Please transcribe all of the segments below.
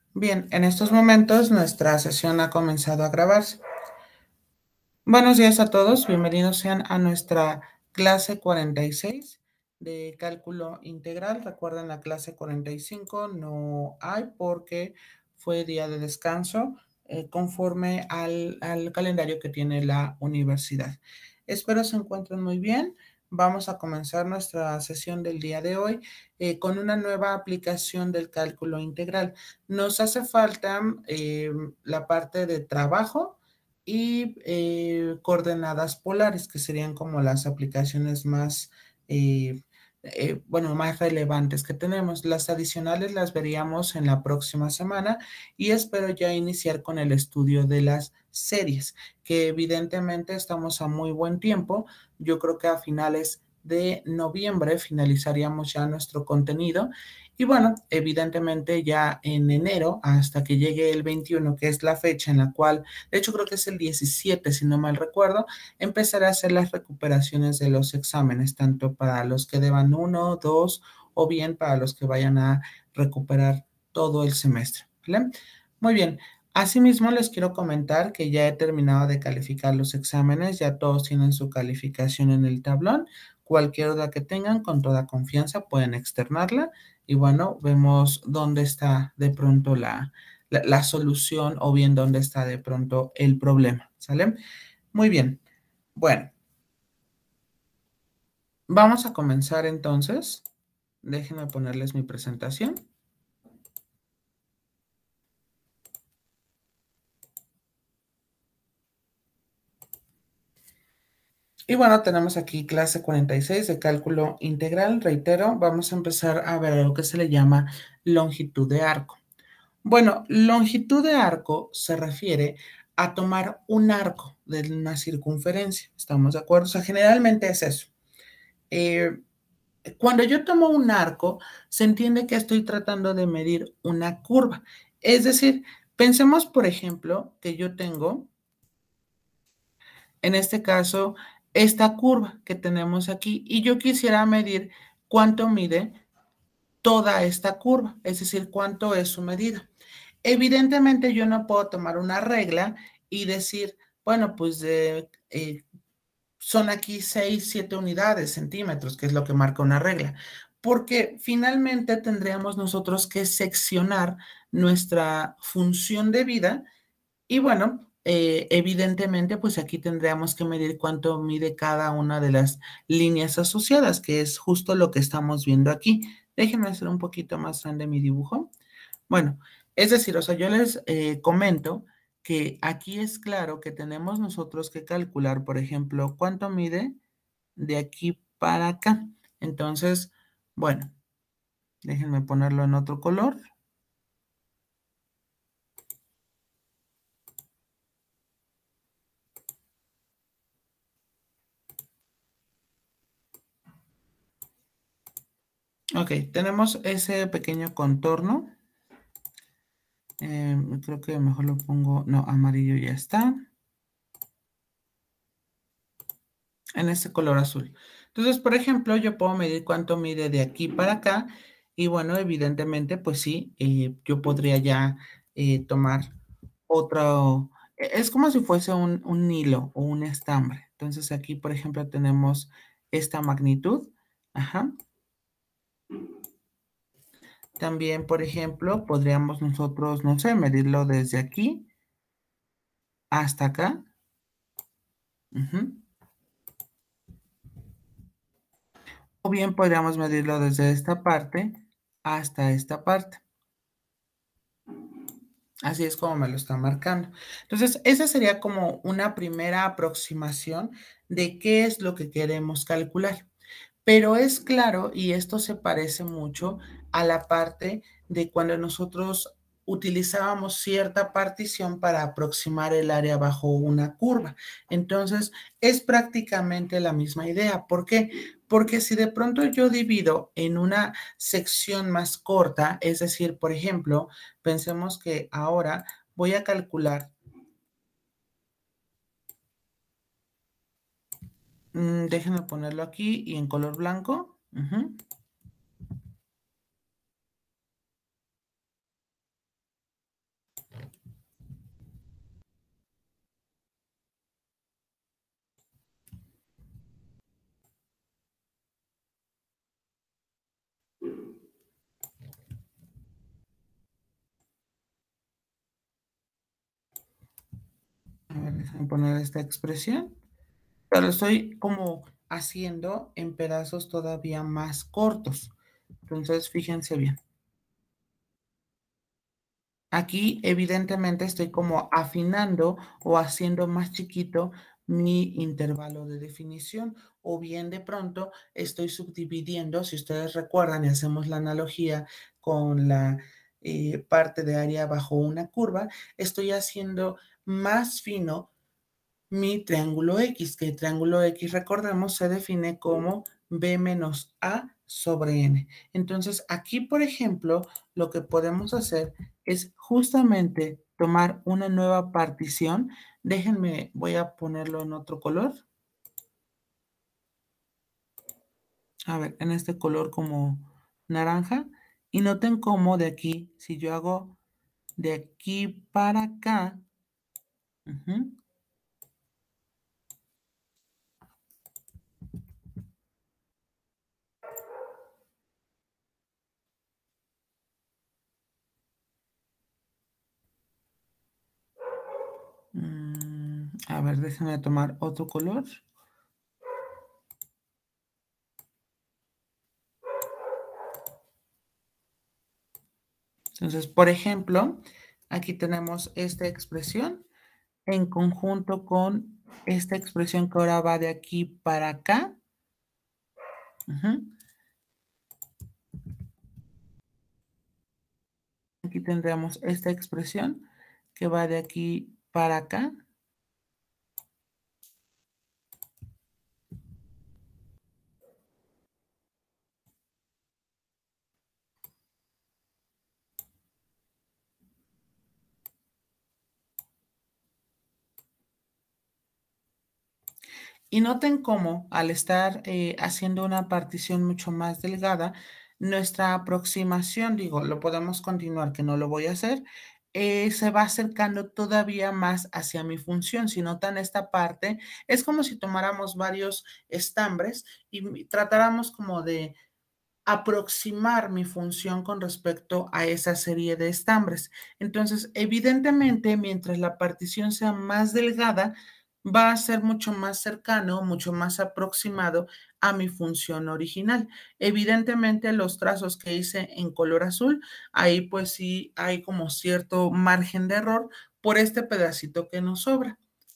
Bien, en estos momentos nuestra sesión ha comenzado a grabarse. Buenos días a todos, bienvenidos sean a nuestra clase 46 de cálculo integral. Recuerden, la clase 45 no hay porque fue día de descanso conforme al calendario que tiene la universidad. Espero se encuentren muy bien. Vamos a comenzar nuestra sesión del día de hoy con una nueva aplicación del cálculo integral. Nos hace falta la parte de trabajo y coordenadas polares, que serían como las aplicaciones más, bueno, más relevantes que tenemos. Las adicionales las veríamos en la próxima semana y espero ya iniciar con el estudio de las series, que evidentemente estamos a muy buen tiempo. Yo creo que a finales de noviembre finalizaríamos ya nuestro contenido y bueno, evidentemente ya en enero, hasta que llegue el 21, que es la fecha en la cual, de hecho creo que es el 17, si no mal recuerdo, empezaré a hacer las recuperaciones de los exámenes, tanto para los que deban uno, dos, o bien para los que vayan a recuperar todo el semestre, ¿vale? Muy bien. Asimismo, les quiero comentar que ya he terminado de calificar los exámenes, ya todos tienen su calificación en el tablón. Cualquier duda que tengan, con toda confianza pueden externarla y bueno, vemos dónde está de pronto la solución o bien dónde está de pronto el problema, ¿sale? Muy bien. Bueno, vamos a comenzar entonces. Déjenme ponerles mi presentación. Y bueno, tenemos aquí clase 46 de cálculo integral. Reitero, vamos a empezar a ver lo que se le llama longitud de arco. Bueno, longitud de arco se refiere a tomar un arco de una circunferencia. ¿Estamos de acuerdo? O sea, generalmente es eso. Eh, Cuando yo tomo un arco, se entiende que estoy tratando de medir una curva. Es decir, pensemos, por ejemplo, que yo tengo, en este caso, esta curva que tenemos aquí y yo quisiera medir cuánto mide toda esta curva, es decir, cuánto es su medida. Evidentemente, yo no puedo tomar una regla y decir, bueno, pues son aquí 6, 7 unidades, centímetros, que es lo que marca una regla, porque finalmente tendríamos nosotros que seccionar nuestra función de vida y bueno, evidentemente, pues aquí tendríamos que medir cuánto mide cada una de las líneas asociadas, que es justo lo que estamos viendo aquí. Déjenme hacer un poquito más grande mi dibujo. Bueno, es decir, o sea, yo les comento que aquí es claro que tenemos nosotros que calcular, por ejemplo, cuánto mide de aquí para acá. Entonces, bueno, déjenme ponerlo en otro color. Ok, tenemos ese pequeño contorno. Creo que mejor lo pongo, no, amarillo ya está. En este color azul. Entonces, por ejemplo, yo puedo medir cuánto mide de aquí para acá y bueno, evidentemente, pues sí, yo podría ya tomar otro, es como si fuese un hilo o un estambre. Entonces aquí, por ejemplo, tenemos esta magnitud. Ajá. También, por ejemplo, podríamos nosotros, no sé, medirlo desde aquí hasta acá. Ujú. O bien podríamos medirlo desde esta parte hasta esta parte. Así es como me lo está marcando. Entonces, esa sería como una primera aproximación de qué es lo que queremos calcular. Pero es claro, y esto se parece mucho a la parte de cuando nosotros utilizábamos cierta partición para aproximar el área bajo una curva. Entonces, es prácticamente la misma idea. ¿Por qué? Porque si de pronto yo divido en una sección más corta, es decir, por ejemplo, pensemos que ahora voy a calcular, déjenme ponerlo aquí y en color blanco. Ujú. Déjame poner esta expresión. Pero lo estoy como haciendo en pedazos todavía más cortos. Entonces, fíjense bien. Aquí, evidentemente, estoy como afinando o haciendo más chiquito mi intervalo de definición, o bien de pronto estoy subdividiendo, si ustedes recuerdan y hacemos la analogía con la parte de área bajo una curva, estoy haciendo más fino mi triángulo X, que el triángulo X, recordemos, se define como B menos A sobre N. Entonces, aquí, por ejemplo, lo que podemos hacer es justamente tomar una nueva partición. Déjenme, voy a ponerlo en otro color. A ver, en este color como naranja. Y noten cómo de aquí, si yo hago de aquí para acá, a ver, déjenme tomar otro color. Entonces, por ejemplo, aquí tenemos esta expresión en conjunto con esta expresión que ahora va de aquí para acá. Aquí tendremos esta expresión que va de aquí para acá. Y noten cómo al estar haciendo una partición mucho más delgada, nuestra aproximación, digo, lo podemos continuar, que no lo voy a hacer, se va acercando todavía más hacia mi función. Si notan esta parte, es como si tomáramos varios estambres y tratáramos como de aproximar mi función con respecto a esa serie de estambres. Entonces, evidentemente, mientras la partición sea más delgada, va a ser mucho más cercano, mucho más aproximado a mi función original. Evidentemente, los trazos que hice en color azul, ahí pues sí hay como cierto margen de error por este pedacito que nos sobra.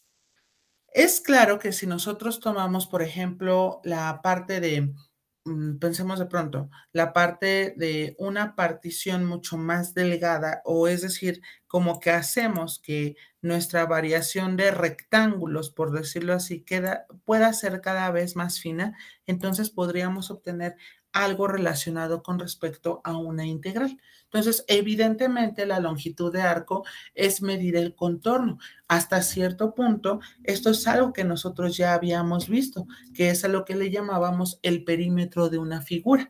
Es claro que si nosotros tomamos, por ejemplo, la parte de, pensemos de pronto, la parte de una partición mucho más delgada, o es decir, como que hacemos que nuestra variación de rectángulos, por decirlo así, pueda ser cada vez más fina, entonces podríamos obtener algo relacionado con respecto a una integral. Entonces, evidentemente, la longitud de arco es medir el contorno. Hasta cierto punto, esto es algo que nosotros ya habíamos visto, que es a lo que le llamábamos el perímetro de una figura.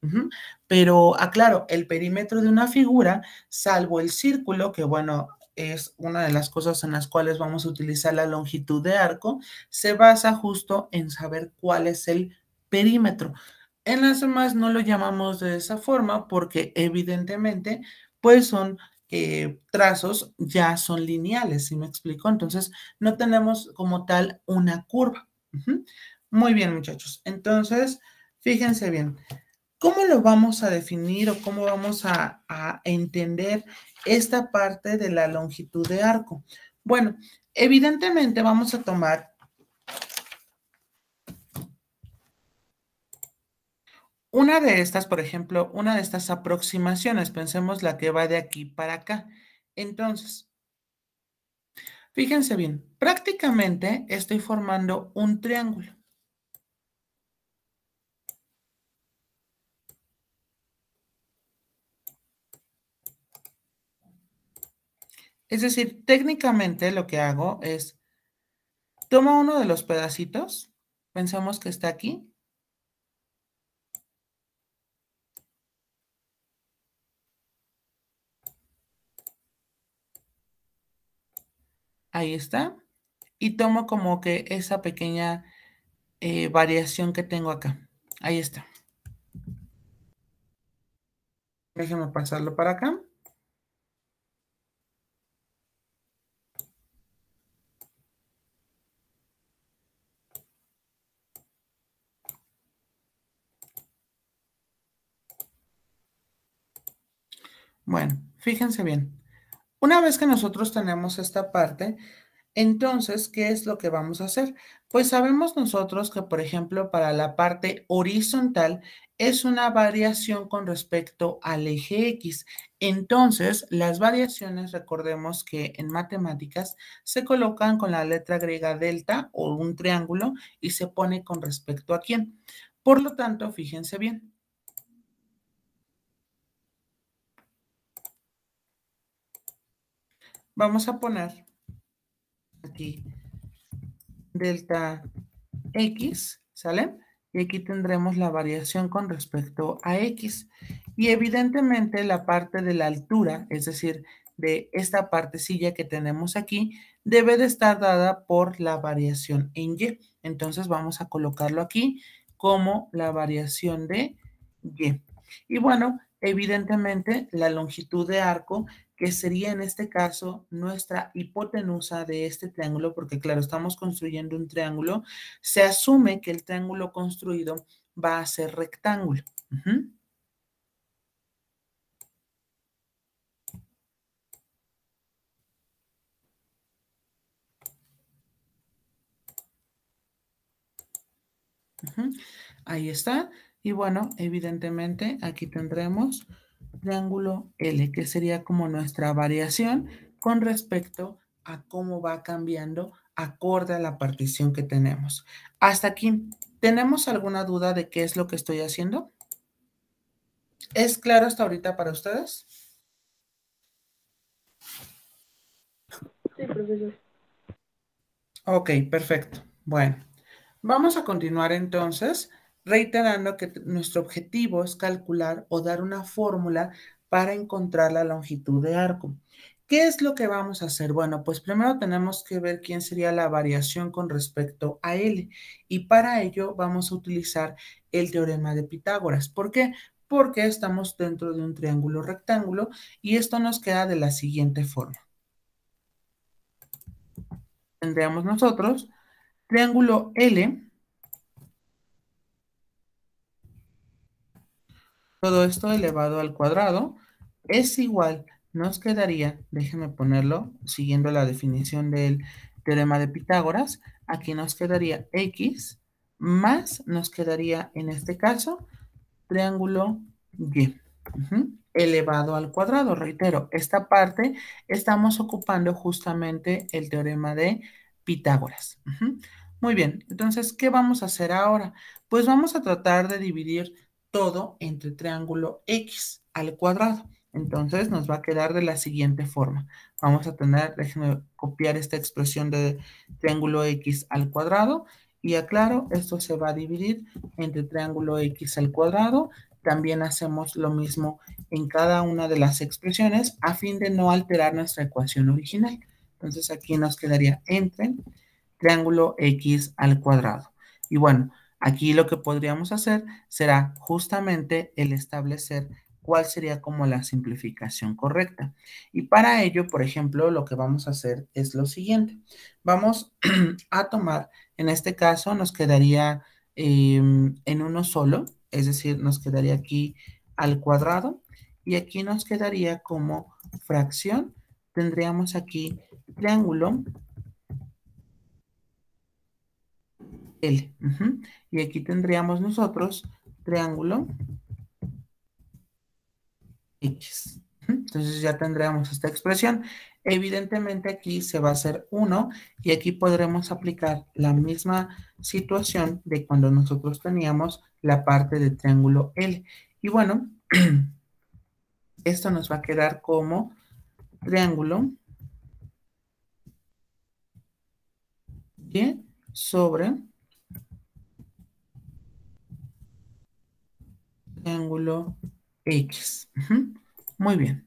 Pero aclaro, el perímetro de una figura, salvo el círculo, que bueno, es una de las cosas en las cuales vamos a utilizar la longitud de arco, se basa justo en saber cuál es el perímetro. En las demás no lo llamamos de esa forma porque evidentemente pues son trazos ya son lineales, ¿sí me explico? Entonces, no tenemos como tal una curva. Muy bien, muchachos. Entonces, fíjense bien, ¿cómo lo vamos a definir o cómo vamos a entender esta parte de la longitud de arco? Bueno, evidentemente vamos a tomar una de estas, por ejemplo, una de estas aproximaciones, pensemos la que va de aquí para acá. Entonces, fíjense bien, prácticamente estoy formando un triángulo. Es decir, técnicamente lo que hago es, tomo uno de los pedacitos, pensemos que está aquí, ahí está, y tomo como que esa pequeña variación que tengo acá. Ahí está. Déjenme pasarlo para acá. Bueno, fíjense bien. Una vez que nosotros tenemos esta parte, entonces, ¿qué es lo que vamos a hacer? Pues sabemos nosotros que, por ejemplo, para la parte horizontal es una variación con respecto al eje X. Entonces, las variaciones, recordemos que en matemáticas se colocan con la letra griega delta o un triángulo y se pone con respecto a quién. Por lo tanto, fíjense bien. Vamos a poner aquí delta X, ¿sale? Y aquí tendremos la variación con respecto a X. Y evidentemente la parte de la altura, es decir, de esta partecilla que tenemos aquí, debe de estar dada por la variación en Y. Entonces vamos a colocarlo aquí como la variación de Y. Y bueno, evidentemente la longitud de arco, que sería en este caso nuestra hipotenusa de este triángulo, porque claro, estamos construyendo un triángulo, se asume que el triángulo construido va a ser rectángulo. Uh-huh. Uh-huh. Ahí está. Y bueno, evidentemente aquí tendremos triángulo L, que sería como nuestra variación con respecto a cómo va cambiando acorde a la partición que tenemos. Hasta aquí, ¿tenemos alguna duda de qué es lo que estoy haciendo? ¿Es claro hasta ahorita para ustedes? Sí, profesor. Ok, perfecto. Bueno, vamos a continuar entonces reiterando que nuestro objetivo es calcular o dar una fórmula para encontrar la longitud de arco. ¿Qué es lo que vamos a hacer? Bueno, pues primero tenemos que ver quién sería la variación con respecto a L y para ello vamos a utilizar el teorema de Pitágoras. ¿Por qué? Porque estamos dentro de un triángulo rectángulo y esto nos queda de la siguiente forma. Tendríamos nosotros triángulo L, todo esto elevado al cuadrado, es igual, nos quedaría, déjenme ponerlo, siguiendo la definición del teorema de Pitágoras, aquí nos quedaría X más nos quedaría en este caso triángulo Y. Elevado al cuadrado, reitero, esta parte estamos ocupando justamente el teorema de Pitágoras. Muy bien, entonces, ¿qué vamos a hacer ahora? Pues vamos a tratar de dividir todo entre triángulo X al cuadrado. Entonces nos va a quedar de la siguiente forma. Vamos a tener, déjenme copiar esta expresión de triángulo X al cuadrado y aclaro, esto se va a dividir entre triángulo X al cuadrado. También hacemos lo mismo en cada una de las expresiones a fin de no alterar nuestra ecuación original. Entonces aquí nos quedaría entre triángulo X al cuadrado. Y bueno, aquí lo que podríamos hacer será justamente el establecer cuál sería como la simplificación correcta. Y para ello, por ejemplo, lo que vamos a hacer es lo siguiente. Vamos a tomar, en este caso nos quedaría en uno solo, es decir, nos quedaría aquí al cuadrado y aquí nos quedaría como fracción. Tendríamos aquí triángulo L. Y aquí tendríamos nosotros triángulo X. Entonces ya tendríamos esta expresión. Evidentemente aquí se va a hacer 1 y aquí podremos aplicar la misma situación de cuando nosotros teníamos la parte de triángulo L. Y bueno, esto nos va a quedar como triángulo Y sobre triángulo X. Muy bien.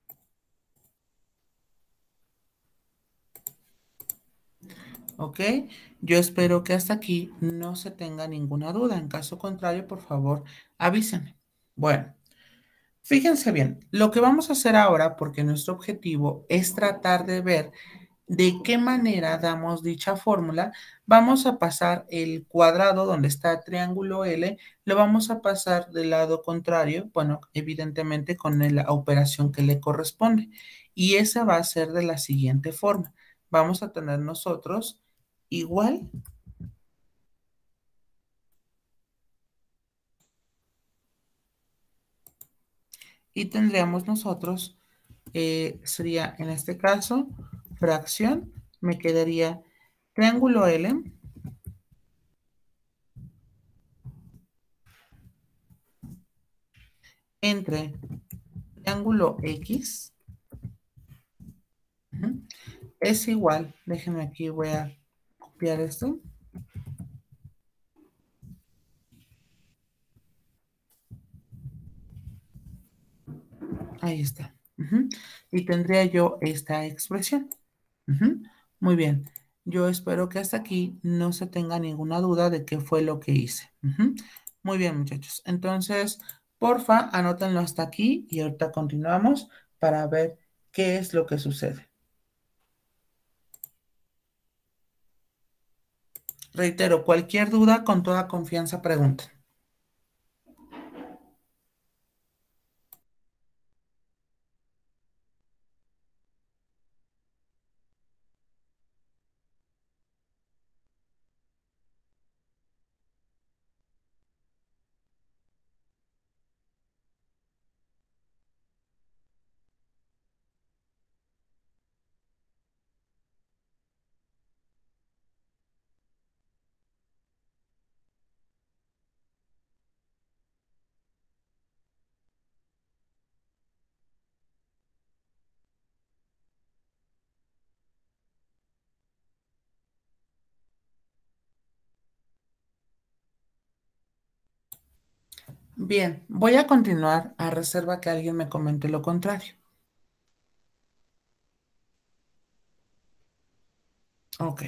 ¿Ok? Yo espero que hasta aquí no se tenga ninguna duda. En caso contrario, por favor, avísenme. Bueno, fíjense bien, lo que vamos a hacer ahora, porque nuestro objetivo es tratar de ver ¿De qué manera damos dicha fórmula? Vamos a pasar el cuadrado donde está triángulo L, lo vamos a pasar del lado contrario, bueno, evidentemente con la operación que le corresponde. Y esa va a ser de la siguiente forma. Vamos a tener nosotros igual y tendríamos nosotros, sería en este caso, fracción, me quedaría triángulo L entre triángulo X es igual, déjenme aquí, voy a copiar esto. Ahí está. Y tendría yo esta expresión. Muy bien. Yo espero que hasta aquí no se tenga ninguna duda de qué fue lo que hice. Muy bien, muchachos. Entonces, porfa, anótenlo hasta aquí y ahorita continuamos para ver qué es lo que sucede. Reitero, cualquier duda, con toda confianza pregunten. Bien, voy a continuar a reserva que alguien me comente lo contrario. Ok.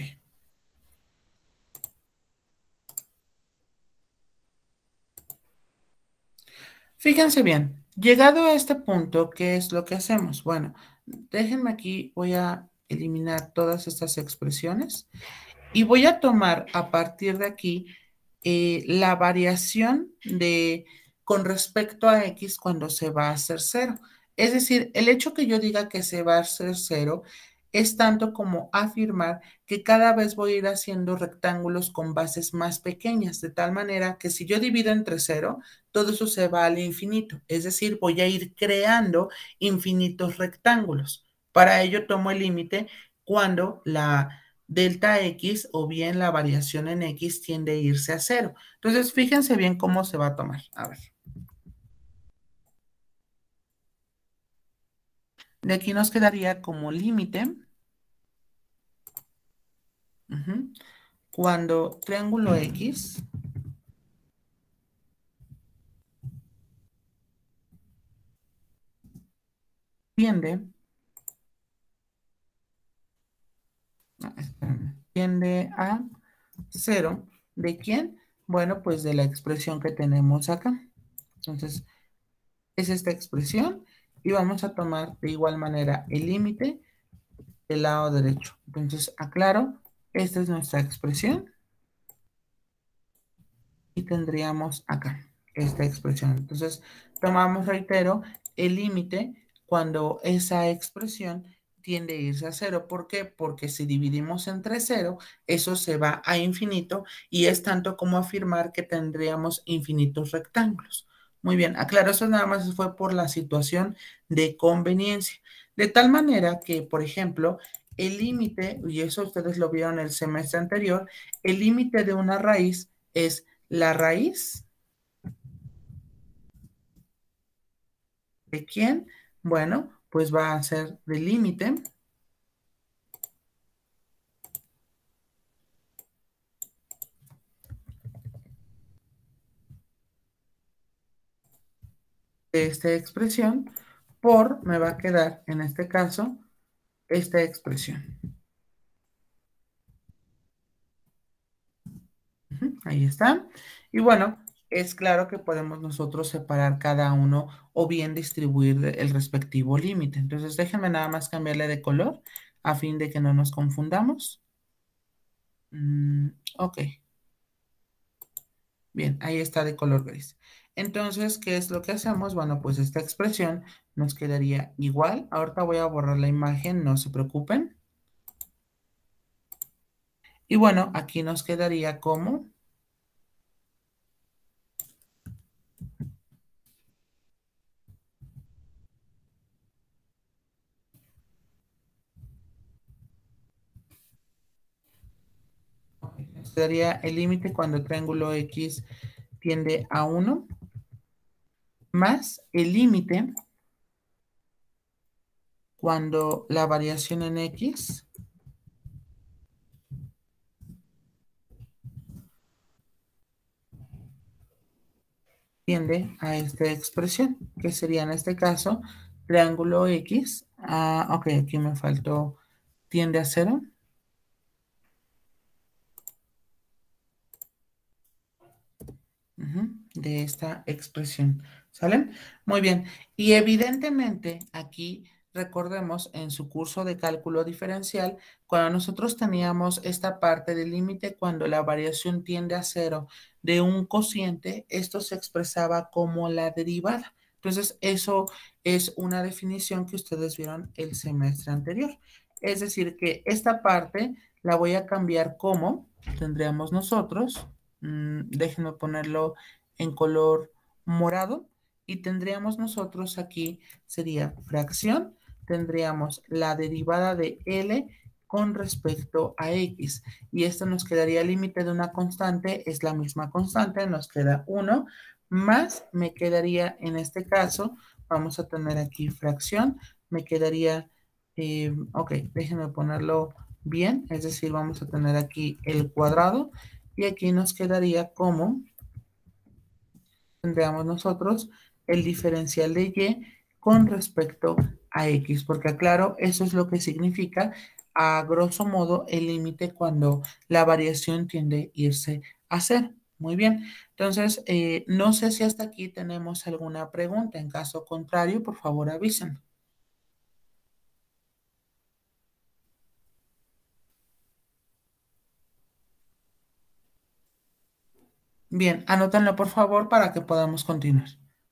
Fíjense bien, llegado a este punto, ¿qué es lo que hacemos? Bueno, déjenme aquí, voy a eliminar todas estas expresiones y voy a tomar a partir de aquí la variación de con respecto a X cuando se va a hacer cero. Es decir, el hecho que yo diga que se va a hacer cero es tanto como afirmar que cada vez voy a ir haciendo rectángulos con bases más pequeñas, de tal manera que si yo divido entre cero, todo eso se va al infinito. Es decir, voy a ir creando infinitos rectángulos. Para ello tomo el límite cuando la delta X o bien la variación en X tiende a irse a cero. Entonces, fíjense bien cómo se va a tomar. A ver. De aquí nos quedaría como límite cuando triángulo X tiende, tiende a cero. ¿De quién? Bueno, pues de la expresión que tenemos acá. Entonces, es esta expresión y vamos a tomar de igual manera el límite del lado derecho. Entonces, aclaro, esta es nuestra expresión y tendríamos acá esta expresión. Entonces, tomamos, reitero, el límite cuando esa expresión tiende a irse a cero. ¿Por qué? Porque si dividimos entre cero, eso se va a infinito y es tanto como afirmar que tendríamos infinitos rectángulos. Muy bien, aclaro, eso nada más fue por la situación de conveniencia. De tal manera que, por ejemplo, el límite, y eso ustedes lo vieron el semestre anterior, el límite de una raíz es la raíz de quién, bueno, pues va a ser del límite de esta expresión por, me va a quedar en este caso, esta expresión. Ahí está. Y bueno, es claro que podemos nosotros separar cada uno o bien distribuir el respectivo límite. Entonces, déjenme nada más cambiarle de color. a fin de que no nos confundamos. Ok. Bien, ahí está de color gris. Entonces, ¿qué es lo que hacemos? Bueno, pues esta expresión nos quedaría igual. Ahorita voy a borrar la imagen, no se preocupen. Y bueno, aquí nos quedaría como... Nos quedaría el límite cuando el triángulo X tiende a 1, más el límite cuando la variación en X tiende a esta expresión, que sería en este caso triángulo X. Ok, aquí me faltó, tiende a 0. De esta expresión, ¿sale? Muy bien, y evidentemente aquí recordemos en su curso de cálculo diferencial, cuando nosotros teníamos esta parte del límite cuando la variación tiende a 0 de un cociente, esto se expresaba como la derivada. Entonces, eso es una definición que ustedes vieron el semestre anterior. Es decir, que esta parte la voy a cambiar como tendríamos nosotros. Déjenme ponerlo en color morado y tendríamos nosotros aquí, sería fracción, tendríamos la derivada de L con respecto a X y esto nos quedaría el límite de una constante, es la misma constante, nos queda 1, más me quedaría en este caso, vamos a tener aquí fracción, me quedaría, ok, déjenme ponerlo bien, es decir, vamos a tener aquí el cuadrado y aquí nos quedaría como, tendríamos nosotros el diferencial de y con respecto a x, porque aclaro, eso es lo que significa a grosso modo el límite cuando la variación tiende a irse a cero. Muy bien, entonces no sé si hasta aquí tenemos alguna pregunta, en caso contrario, por favor avisen. Bien, anótenlo por favor para que podamos continuar.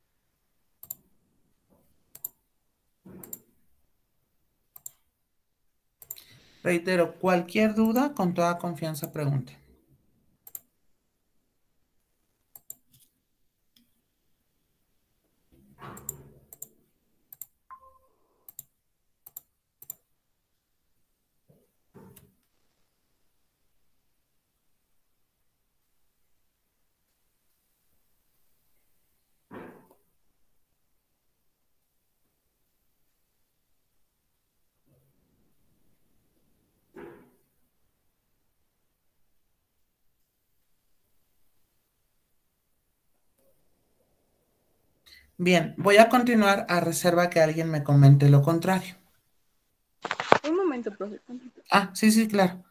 Reitero, cualquier duda, con toda confianza pregunten. Bien, voy a continuar a reserva que alguien me comente lo contrario. Un momento, profe. Sí, claro.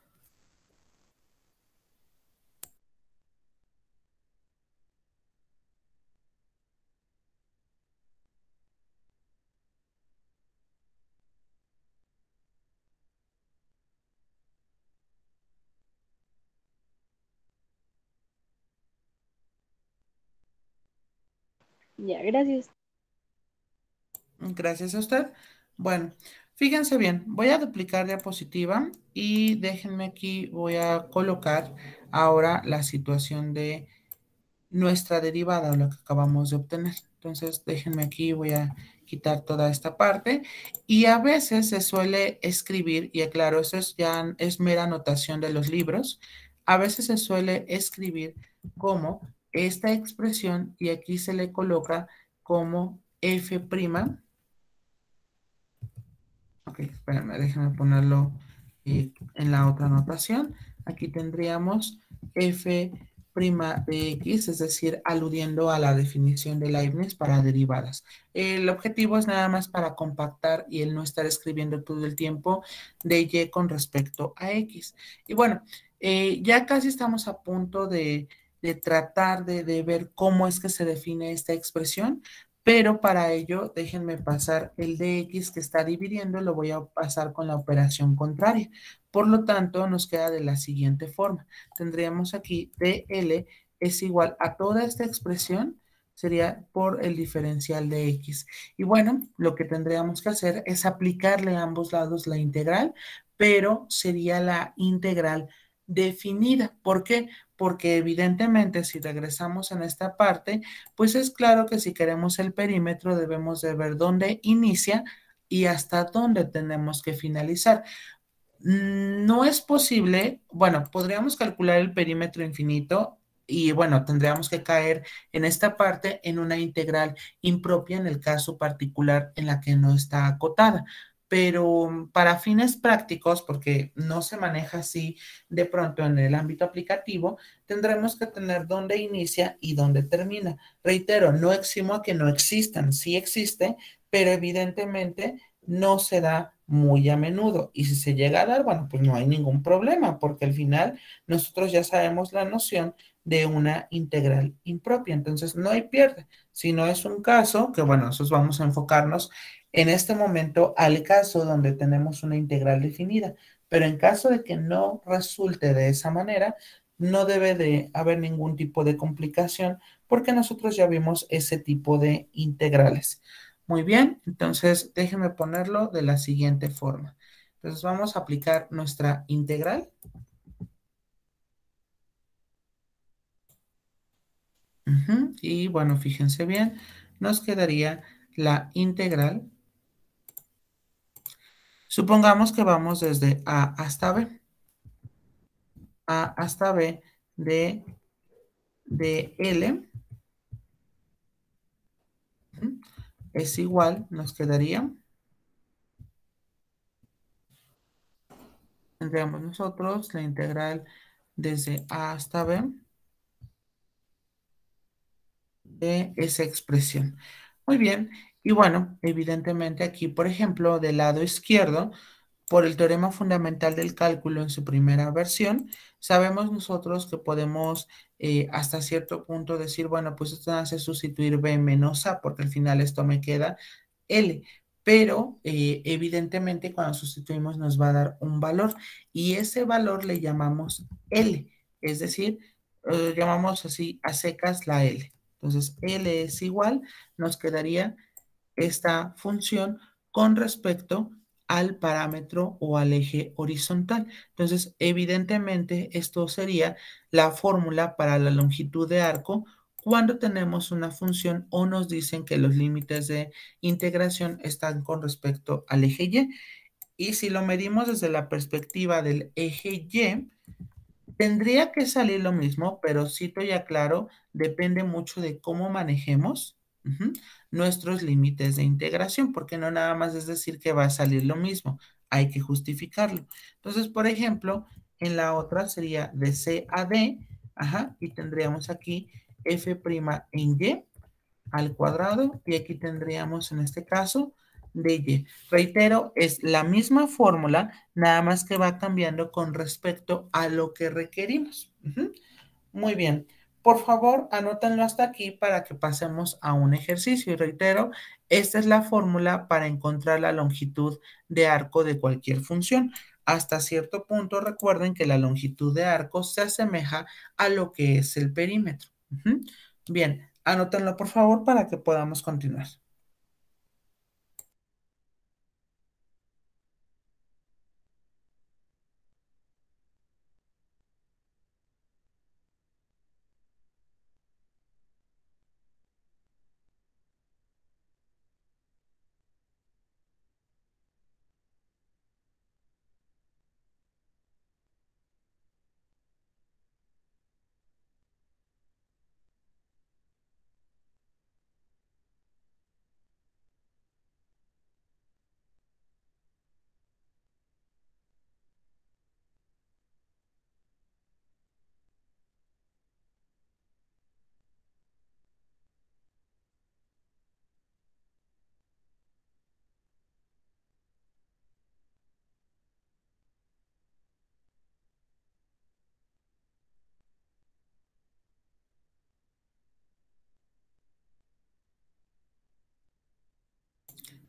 Ya, gracias. Gracias a usted. Bueno, fíjense bien, voy a duplicar diapositiva y déjenme aquí, voy a colocar ahora la situación de nuestra derivada o lo que acabamos de obtener. Entonces, déjenme aquí, voy a quitar toda esta parte y a veces se suele escribir, y aclaro, eso es ya es mera anotación de los libros, a veces se suele escribir como esta expresión y aquí se le coloca como f'. Ok, espérenme, déjenme ponerlo en la otra anotación. Aquí tendríamos f' de x, es decir, aludiendo a la definición de Leibniz para derivadas. El objetivo es nada más para compactar y el no estar escribiendo todo el tiempo de y con respecto a x. Y bueno, ya casi estamos a punto de tratar de ver cómo es que se define esta expresión, pero para ello déjenme pasar el dx que está dividiendo, lo voy a pasar con la operación contraria. Por lo tanto, nos queda de la siguiente forma. Tendríamos aquí dl es igual a toda esta expresión, sería por el diferencial de x. Y bueno, lo que tendríamos que hacer es aplicarle a ambos lados la integral, pero sería la integral definida. ¿Por qué? Porque evidentemente si regresamos en esta parte, pues es claro que si queremos el perímetro debemos de ver dónde inicia y hasta dónde tenemos que finalizar. No es posible, bueno, podríamos calcular el perímetro infinito y bueno, tendríamos que caer en esta parte en una integral impropia en el caso particular en la que no está acotada. Pero para fines prácticos, porque no se maneja así de pronto en el ámbito aplicativo, tendremos que tener dónde inicia y dónde termina. Reitero, no eximo a que no existan, sí existe, pero evidentemente no se da muy a menudo. Y si se llega a dar, bueno, pues no hay ningún problema, porque al final nosotros ya sabemos la noción de una integral impropia. Entonces no hay pierde. Si no es un caso, que bueno, nosotros vamos a enfocarnos en este momento al caso donde tenemos una integral definida. Pero en caso de que no resulte de esa manera, no debe de haber ningún tipo de complicación porque nosotros ya vimos ese tipo de integrales. Muy bien, entonces déjenme ponerlo de la siguiente forma. Entonces vamos a aplicar nuestra integral. Y bueno, fíjense bien, nos quedaría la integral. Supongamos que vamos desde A hasta B. A hasta B de L es igual, nos quedaría, tendríamos nosotros la integral desde A hasta B de esa expresión. Muy bien, y bueno, evidentemente aquí, por ejemplo, del lado izquierdo, por el teorema fundamental del cálculo en su primera versión, sabemos nosotros que podemos hasta cierto punto decir, bueno, pues esto hace sustituir B menos A, porque al final esto me queda L. Pero evidentemente cuando sustituimos nos va a dar un valor y ese valor le llamamos L, es decir, llamamos así a secas la L. Entonces, L es igual, nos quedaría esta función con respecto al parámetro o al eje horizontal. Entonces, evidentemente, esto sería la fórmula para la longitud de arco cuando tenemos una función o nos dicen que los límites de integración están con respecto al eje Y. Y si lo medimos desde la perspectiva del eje Y, tendría que salir lo mismo, pero cito y aclaro, depende mucho de cómo manejemos nuestros límites de integración, porque no nada más es decir que va a salir lo mismo, hay que justificarlo. Entonces, por ejemplo, en la otra sería de C a D, y tendríamos aquí f' en Y al cuadrado y aquí tendríamos en este caso de Y. Reitero, es la misma fórmula, nada más que va cambiando con respecto a lo que requerimos. Muy bien. Por favor, anótenlo hasta aquí para que pasemos a un ejercicio. Y reitero, esta es la fórmula para encontrar la longitud de arco de cualquier función. Hasta cierto punto, recuerden que la longitud de arco se asemeja a lo que es el perímetro. Bien, anótenlo por favor para que podamos continuar.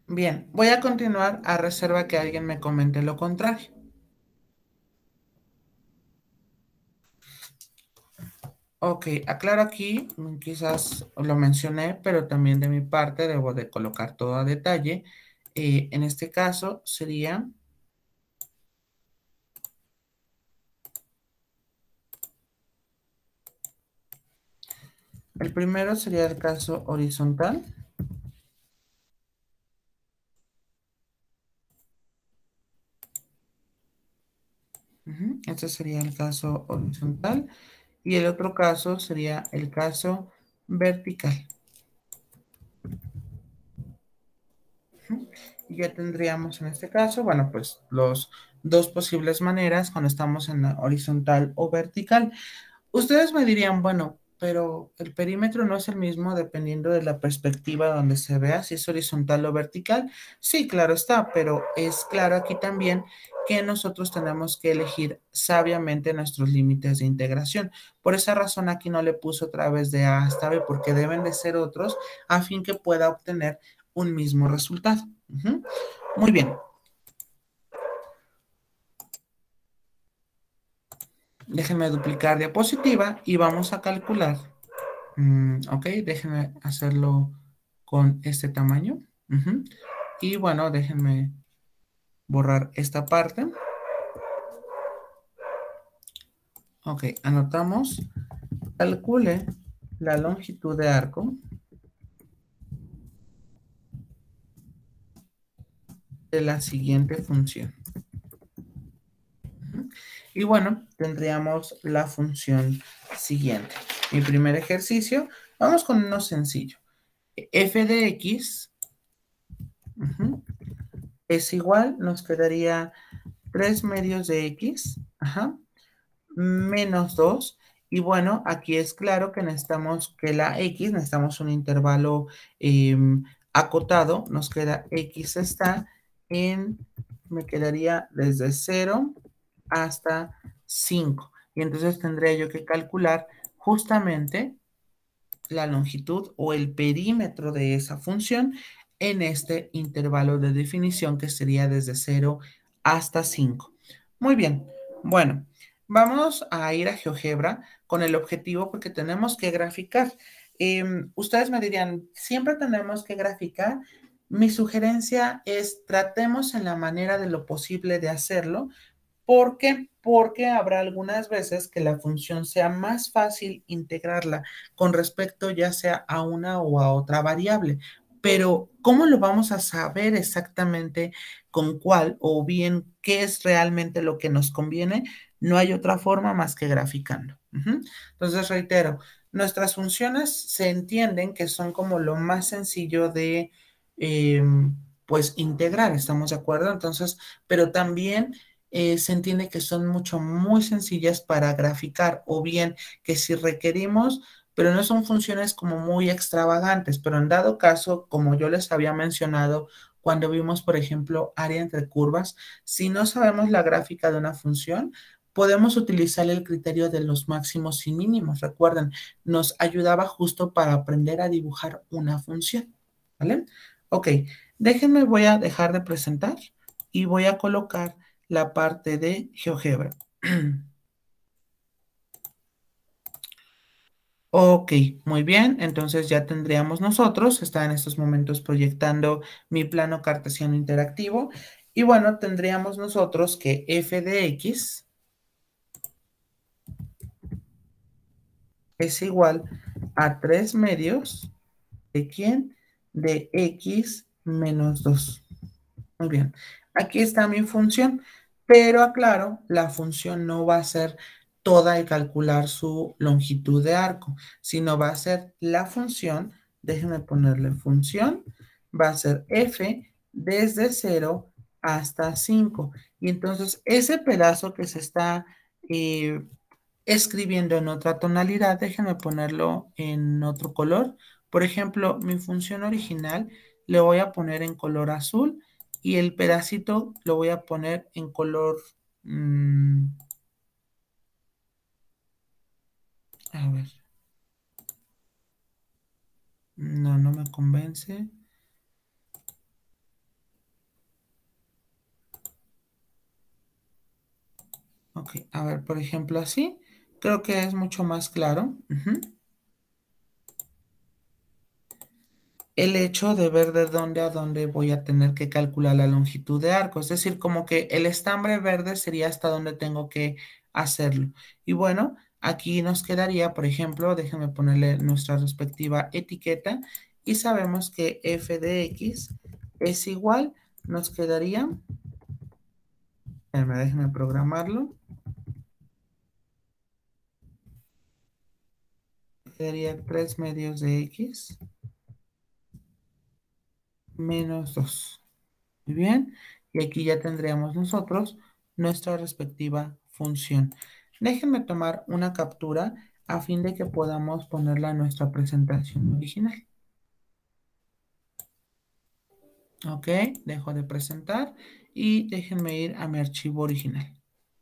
Bien, voy a continuar a reserva que alguien me comente lo contrario. Ok, aclaro aquí, quizás lo mencioné, pero también de mi parte debo de colocar todo a detalle. En este caso sería, el primero sería el caso horizontal. Este sería el caso horizontal. Y el otro caso sería el caso vertical. Y ya tendríamos en este caso, bueno, pues los dos posibles maneras cuando estamos en la horizontal o vertical. Ustedes me dirían, bueno, pero el perímetro no es el mismo dependiendo de la perspectiva donde se vea, si es horizontal o vertical. Sí, claro está, pero es claro aquí también que nosotros tenemos que elegir sabiamente nuestros límites de integración. Por esa razón aquí no le puse otra vez de A hasta B, porque deben de ser otros a fin que pueda obtener un mismo resultado. Muy bien. Déjenme duplicar diapositiva y vamos a calcular. Ok, déjenme hacerlo con este tamaño. Y bueno, déjenme borrar esta parte. Ok, anotamos. Calcule la longitud de arco de la siguiente función. Y bueno, tendríamos la función siguiente. Mi primer ejercicio, vamos con uno sencillo. F de X es igual, nos quedaría 3 medios de X, menos 2. Y bueno, aquí es claro que necesitamos que la X, necesitamos un intervalo acotado, nos queda X está en, me quedaría desde 0 hasta 5. Y entonces tendría yo que calcular justamente la longitud o el perímetro de esa función en este intervalo de definición que sería desde 0 hasta 5. Muy bien, bueno, vamos a ir a GeoGebra con el objetivo porque tenemos que graficar. Ustedes me dirían, siempre tenemos que graficar. Mi sugerencia es tratemos en la manera de lo posible de hacerlo. ¿Por qué? Porque habrá algunas veces que la función sea más fácil integrarla con respecto ya sea a una o a otra variable. Pero, ¿cómo lo vamos a saber exactamente con cuál o bien qué es realmente lo que nos conviene? No hay otra forma más que graficando. Entonces, reitero, nuestras funciones se entienden que son como lo más sencillo de, pues, integrar, ¿estamos de acuerdo? Entonces, pero también se entiende que son muy sencillas para graficar o bien que si requerimos, pero no son funciones como muy extravagantes, pero en dado caso, como yo les había mencionado cuando vimos, por ejemplo, área entre curvas, si no sabemos la gráfica de una función, podemos utilizar el criterio de los máximos y mínimos. Recuerden, nos ayudaba justo para aprender a dibujar una función, ¿vale? Ok, déjenme, voy a dejar de presentar y voy a colocar la parte de GeoGebra. Ok, muy bien. Entonces ya tendríamos nosotros, está en estos momentos proyectando mi plano cartesiano interactivo. Y bueno, tendríamos nosotros que f de x es igual a 3 medios de quién? De x menos 2. Muy bien. Aquí está mi función, pero aclaro, la función no va a ser toda el calcular su longitud de arco, sino va a ser la función, déjenme ponerle función, va a ser f desde 0 hasta 5. Y entonces ese pedazo que se está eh, escribiendo en otra tonalidad, déjenme ponerlo en otro color. Por ejemplo, mi función original le voy a poner en color azul y el pedacito lo voy a poner en color, mm, a ver, no me convence. Ok, a ver, por ejemplo, así. Creo que es mucho más claro. El hecho de ver de dónde a dónde voy a tener que calcular la longitud de arco. Es decir, como que el estambre verde sería hasta donde tengo que hacerlo. Y bueno, aquí nos quedaría, por ejemplo, déjenme ponerle nuestra respectiva etiqueta y sabemos que f de x es igual, nos quedaría, déjenme programarlo, quedaría 3 medios de x menos 2. Muy bien, y aquí ya tendríamos nosotros nuestra respectiva función. Déjenme tomar una captura a fin de que podamos ponerla en nuestra presentación original. Ok, dejo de presentar y déjenme ir a mi archivo original.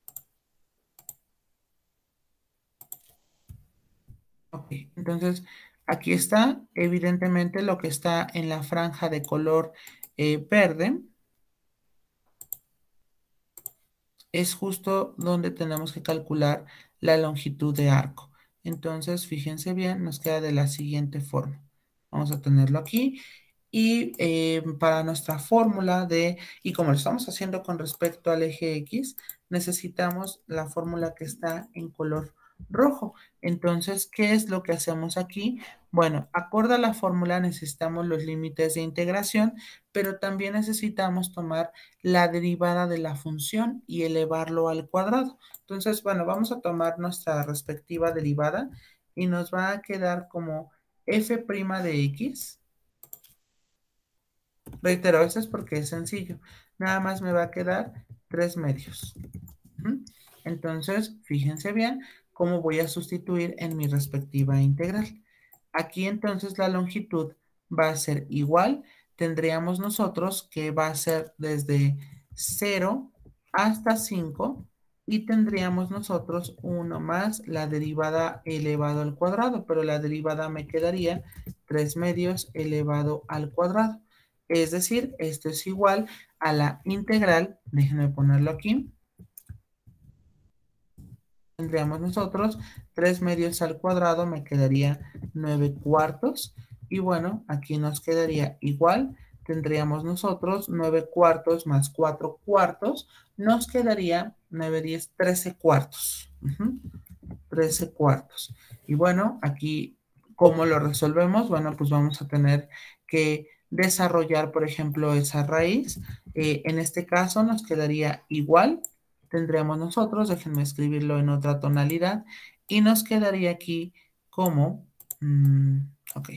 Ok, entonces aquí está evidentemente lo que está en la franja de color verde. Es justo donde tenemos que calcular la longitud de arco. Entonces, fíjense bien, nos queda de la siguiente forma. Vamos a tenerlo aquí. Y para nuestra fórmula y como lo estamos haciendo con respecto al eje X, necesitamos la fórmula que está en color rojo. Entonces, ¿qué es lo que hacemos aquí? Bueno, acorde a la fórmula necesitamos los límites de integración, pero también necesitamos tomar la derivada de la función y elevarlo al cuadrado. Entonces, bueno, vamos a tomar nuestra respectiva derivada y nos va a quedar como f' de x. Reitero, esto es porque es sencillo. Nada más me va a quedar 3 medios. Entonces, fíjense bien cómo voy a sustituir en mi respectiva integral. Aquí entonces la longitud va a ser igual. Tendríamos nosotros que va a ser desde 0 hasta 5 y tendríamos nosotros 1 más la derivada elevado al cuadrado, pero la derivada me quedaría 3 medios elevado al cuadrado. Es decir, esto es igual a la integral, déjenme ponerlo aquí, tendríamos nosotros 3 medios al cuadrado, me quedaría 9 cuartos. Y bueno, aquí nos quedaría igual, tendríamos nosotros 9 cuartos más 4 cuartos, nos quedaría 9, 10, 13 cuartos. 13 cuartos. Y bueno, aquí, ¿cómo lo resolvemos? Bueno, pues vamos a tener que desarrollar, por ejemplo, esa raíz. En este caso nos quedaría igual. Tendríamos nosotros, déjenme escribirlo en otra tonalidad, y nos quedaría aquí como, ok,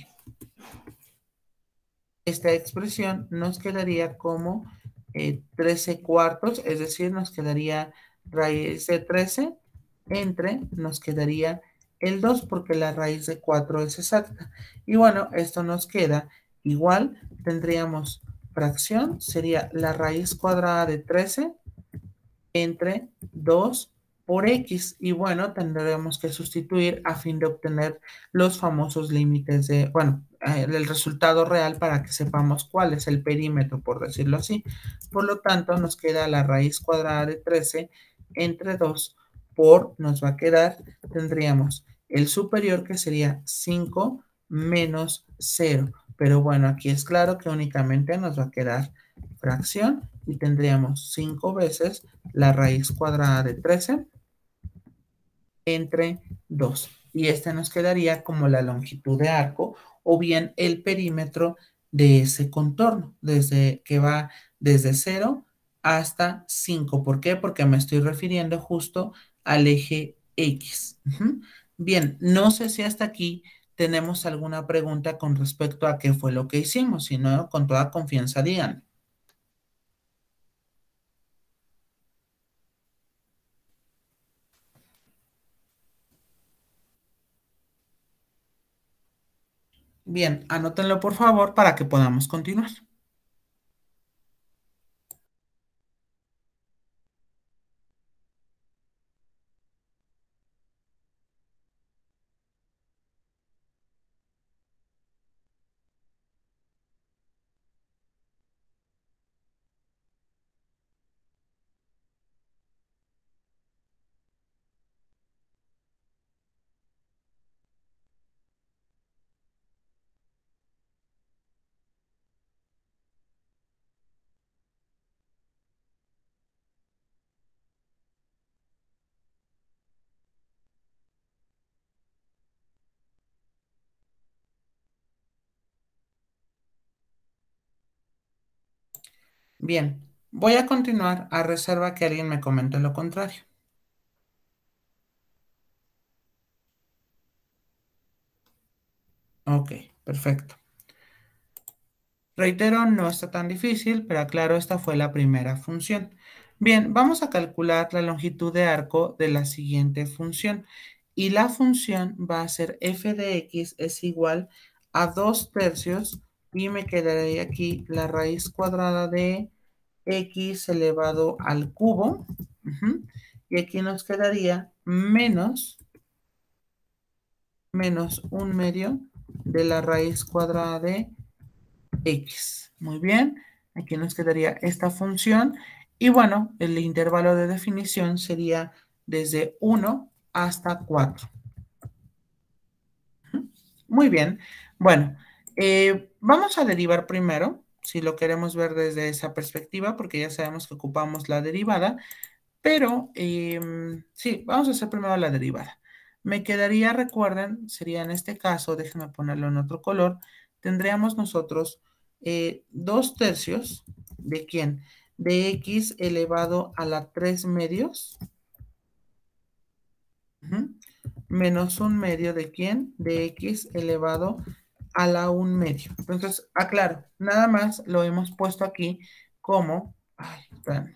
esta expresión nos quedaría como 13 cuartos, es decir, nos quedaría raíz de 13 entre, nos quedaría el 2 porque la raíz de 4 es exacta. Y bueno, esto nos queda igual, tendríamos fracción, sería la raíz cuadrada de 13 entre 2 por x. Y bueno, tendremos que sustituir a fin de obtener los famosos límites de, bueno, el resultado real para que sepamos cuál es el perímetro, por decirlo así. Por lo tanto, nos queda la raíz cuadrada de 13 entre 2 por, nos va a quedar, tendríamos el superior que sería 5 menos 0. Pero bueno, aquí es claro que únicamente nos va a quedar fracción y tendríamos 5 veces la raíz cuadrada de 13 entre 2. Y este nos quedaría como la longitud de arco o bien el perímetro de ese contorno, desde que va desde 0 hasta 5. ¿Por qué? Porque me estoy refiriendo justo al eje X. Bien, no sé si hasta aquí tenemos alguna pregunta con respecto a qué fue lo que hicimos, si no, con toda confianza digan. Bien, anótenlo por favor para que podamos continuar. Bien, voy a continuar a reserva que alguien me comente lo contrario. Ok, perfecto. Reitero, no está tan difícil, pero aclaro, esta fue la primera función. Bien, vamos a calcular la longitud de arco de la siguiente función. Y la función va a ser f de x es igual a 2 tercios y me quedaría aquí la raíz cuadrada de x elevado al cubo. Y aquí nos quedaría menos un medio de la raíz cuadrada de x. Muy bien, aquí nos quedaría esta función. Y bueno, el intervalo de definición sería desde 1 hasta 4. Muy bien, bueno, vamos a derivar primero, si lo queremos ver desde esa perspectiva, porque ya sabemos que ocupamos la derivada. Pero sí, vamos a hacer primero la derivada. Me quedaría, recuerden, sería en este caso, déjenme ponerlo en otro color, tendríamos nosotros 2 tercios de ¿quién? De x elevado a la 3 medios, ujú, menos un medio de ¿quién? De x elevado a la 1 medio. Entonces, aclaro, nada más lo hemos puesto aquí como, ay, espérame,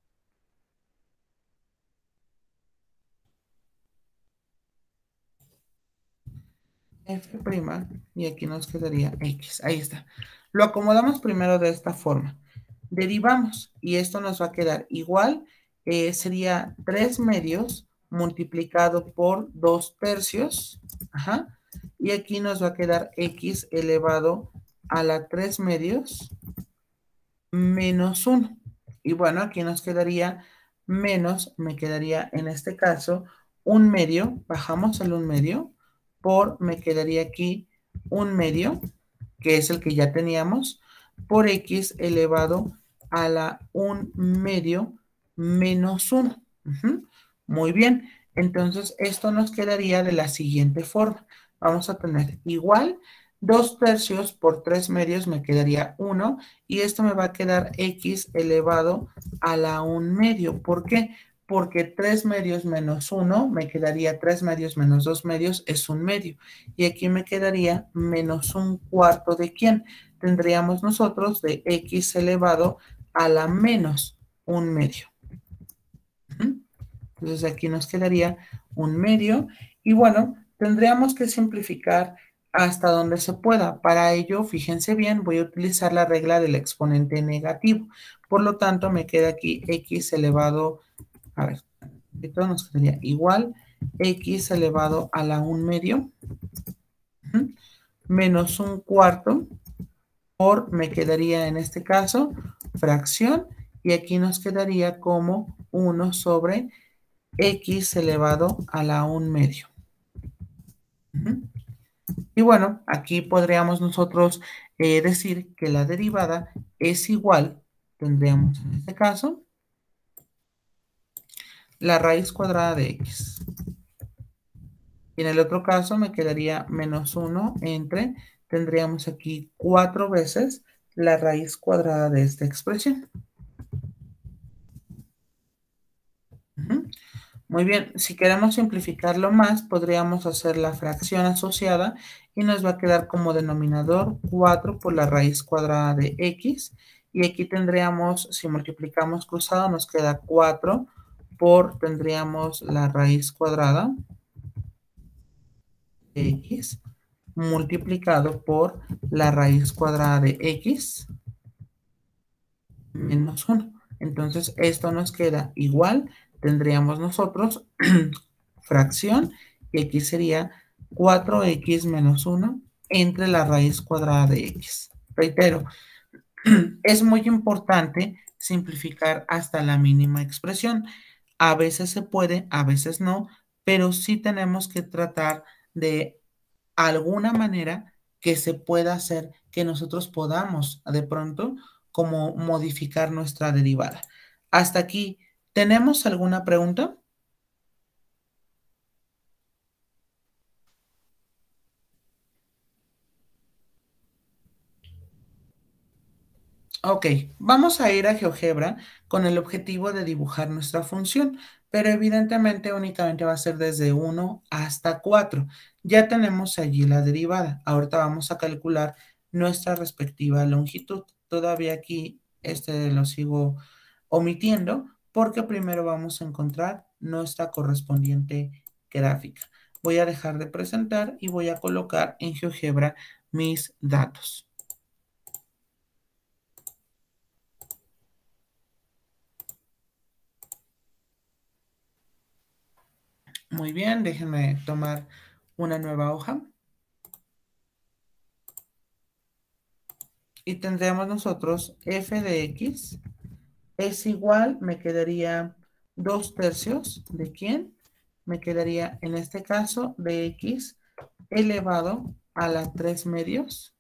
f' y aquí nos quedaría x. Ahí está. Lo acomodamos primero de esta forma. Derivamos y esto nos va a quedar igual. Sería 3 medios multiplicado por 2 tercios. Ajá. Y aquí nos va a quedar x elevado a la 3 medios menos 1. Y bueno, aquí nos quedaría menos, me quedaría en este caso un medio, bajamos el un medio, por me quedaría aquí un medio, que es el que ya teníamos, por x elevado a la un medio menos 1. Muy bien, entonces esto nos quedaría de la siguiente forma. Vamos a tener igual 2 tercios por 3 medios me quedaría 1 y esto me va a quedar x elevado a la 1 medio. ¿Por qué? Porque 3 medios menos 1 me quedaría 3 medios menos 2 medios es 1 medio. Y aquí me quedaría menos un cuarto de ¿quién? Tendríamos nosotros de x elevado a la menos 1 medio. Entonces aquí nos quedaría 1 medio. Y bueno, tendríamos que simplificar hasta donde se pueda. Para ello, fíjense bien, voy a utilizar la regla del exponente negativo. Por lo tanto, me queda aquí x elevado, a ver, esto nos quedaría igual, x elevado a la 1 medio, menos un cuarto, por, me quedaría en este caso, fracción, y aquí nos quedaría como 1 sobre x elevado a la 1 medio. Y bueno, aquí podríamos nosotros decir que la derivada es igual, tendríamos en este caso, la raíz cuadrada de x. Y en el otro caso me quedaría menos 1 entre, tendríamos aquí 4 veces la raíz cuadrada de esta expresión. Muy bien, si queremos simplificarlo más, podríamos hacer la fracción asociada y nos va a quedar como denominador 4 por la raíz cuadrada de x. Y aquí tendríamos, si multiplicamos cruzado, nos queda 4 por, tendríamos la raíz cuadrada de x multiplicado por la raíz cuadrada de x menos 1. Entonces, esto nos queda igual. Tendríamos nosotros fracción, y aquí sería 4x menos 1 entre la raíz cuadrada de x. Reitero, es muy importante simplificar hasta la mínima expresión. A veces se puede, a veces no, pero sí tenemos que tratar de alguna manera que se pueda hacer que nosotros podamos de pronto como modificar nuestra derivada. Hasta aquí, ¿tenemos alguna pregunta? Ok, vamos a ir a GeoGebra con el objetivo de dibujar nuestra función, pero evidentemente únicamente va a ser desde 1 hasta 4. Ya tenemos allí la derivada. Ahorita vamos a calcular nuestra respectiva longitud. Todavía aquí lo sigo omitiendo porque primero vamos a encontrar nuestra correspondiente gráfica. Voy a dejar de presentar y voy a colocar en GeoGebra mis datos. Muy bien, déjenme tomar una nueva hoja. Y tendríamos nosotros f de x es igual, me quedaría 2/3 de quién, me quedaría en este caso de x elevado a la 3 medios.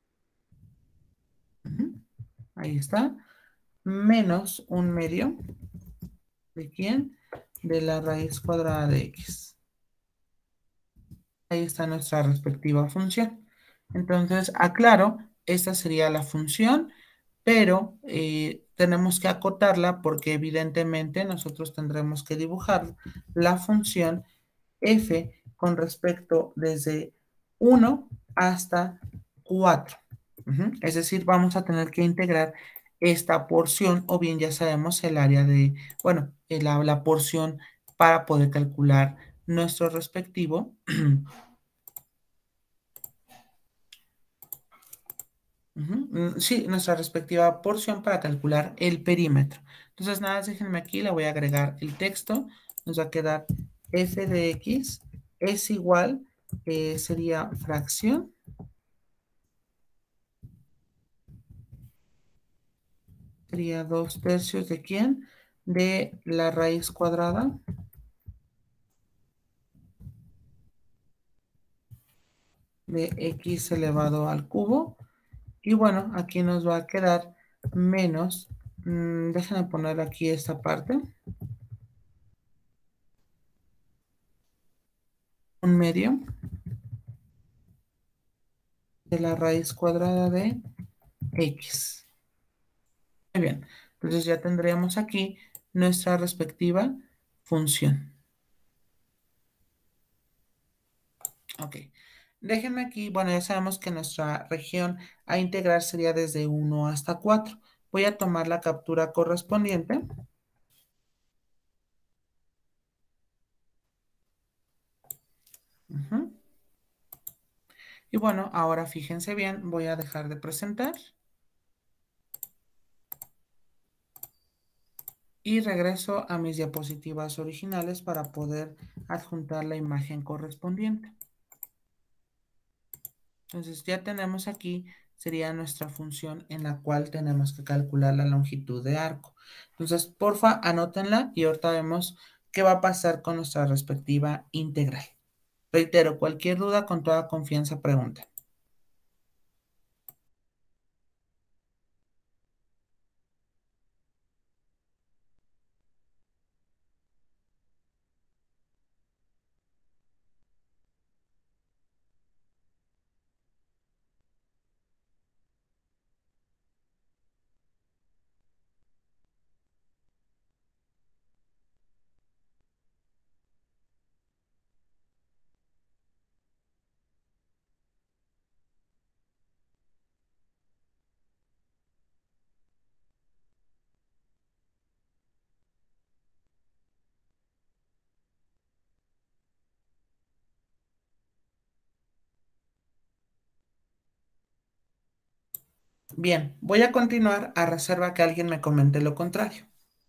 Ahí está, menos 1/2 de quién, de la raíz cuadrada de x. Ahí está nuestra respectiva función. Entonces, aclaro, esta sería la función, pero tenemos que acotarla porque evidentemente nosotros tendremos que dibujar la función f con respecto desde 1 hasta 4. Es decir, vamos a tener que integrar esta porción o bien ya sabemos el área de, bueno, la porción para poder calcular nuestro respectivo sí, nuestra respectiva porción para calcular el perímetro. Entonces, nada, déjenme aquí, le voy a agregar el texto. Nos va a quedar f de x es igual, sería fracción. Sería 2/3 de quién? De la raíz cuadrada de x elevado al cubo. Y bueno, aquí nos va a quedar menos, déjenme poner aquí esta parte, 1/2 de la raíz cuadrada de x. Muy bien, entonces ya tendríamos aquí nuestra respectiva función. Ok, déjenme aquí, bueno, ya sabemos que nuestra región a integrar sería desde 1 hasta 4. Voy a tomar la captura correspondiente. Y bueno, ahora fíjense bien, voy a dejar de presentar. Y regreso a mis diapositivas originales para poder adjuntar la imagen correspondiente. Entonces ya tenemos aquí, sería nuestra función en la cual tenemos que calcular la longitud de arco. Entonces, porfa, anótenla y ahorita vemos qué va a pasar con nuestra respectiva integral. Reitero, cualquier duda con toda confianza pregunten. Bien, voy a continuar a reserva que alguien me comente lo contrario.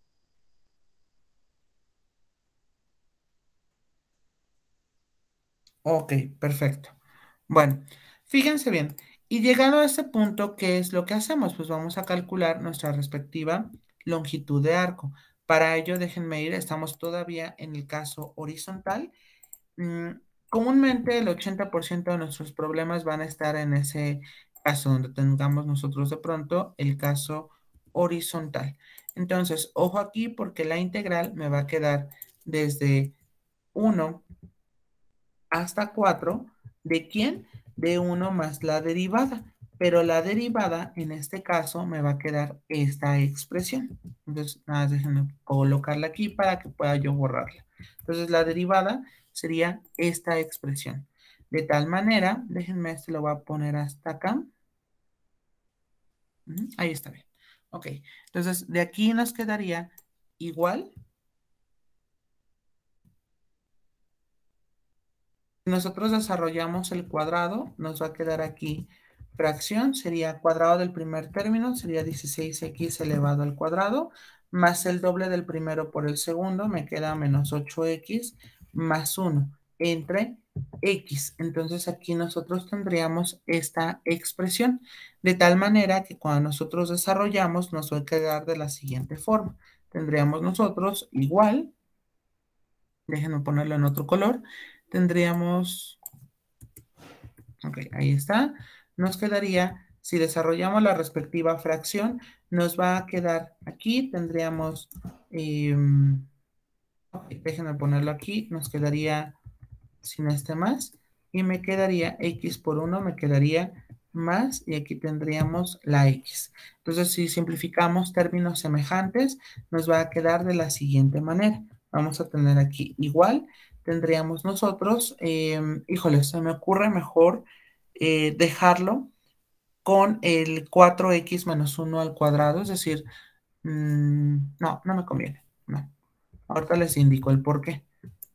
Ok, perfecto. Bueno, fíjense bien. Y llegado a este punto, ¿qué es lo que hacemos? Pues vamos a calcular nuestra respectiva longitud de arco. Para ello, déjenme ir, estamos todavía en el caso horizontal. Mm, Comúnmente el 80% de nuestros problemas van a estar en ese caso donde tengamos nosotros de pronto el caso horizontal. Entonces, ojo aquí porque la integral me va a quedar desde 1 hasta 4. ¿De quién? De 1 más la derivada. pero la derivada, en este caso, me va a quedar esta expresión. Entonces, nada, déjenme colocarla aquí para que pueda yo borrarla. Entonces, la derivada sería esta expresión. De tal manera, déjenme, este lo voy a poner hasta acá. Ahí está bien. Ok, entonces de aquí nos quedaría igual. Si nosotros desarrollamos el cuadrado, nos va a quedar aquí fracción, sería cuadrado del primer término, sería 16x elevado al cuadrado, más el doble del primero por el segundo, me queda menos 8x más 1 entre x. Entonces aquí nosotros tendríamos esta expresión, de tal manera que cuando nosotros desarrollamos nos va a quedar de la siguiente forma. Tendríamos nosotros igual, déjenme ponerlo en otro color, tendríamos, ok, ahí está, nos quedaría, si desarrollamos la respectiva fracción, nos va a quedar aquí, tendríamos, okay, déjenme ponerlo aquí, nos quedaría sin este más, y me quedaría x por 1, me quedaría más, y aquí tendríamos la x. Entonces, si simplificamos términos semejantes, nos va a quedar de la siguiente manera. Vamos a tener aquí igual, tendríamos nosotros, híjole, se me ocurre mejor dejarlo con el 4x menos 1 al cuadrado, es decir, no, no me conviene, no. Ahorita les indico el por qué.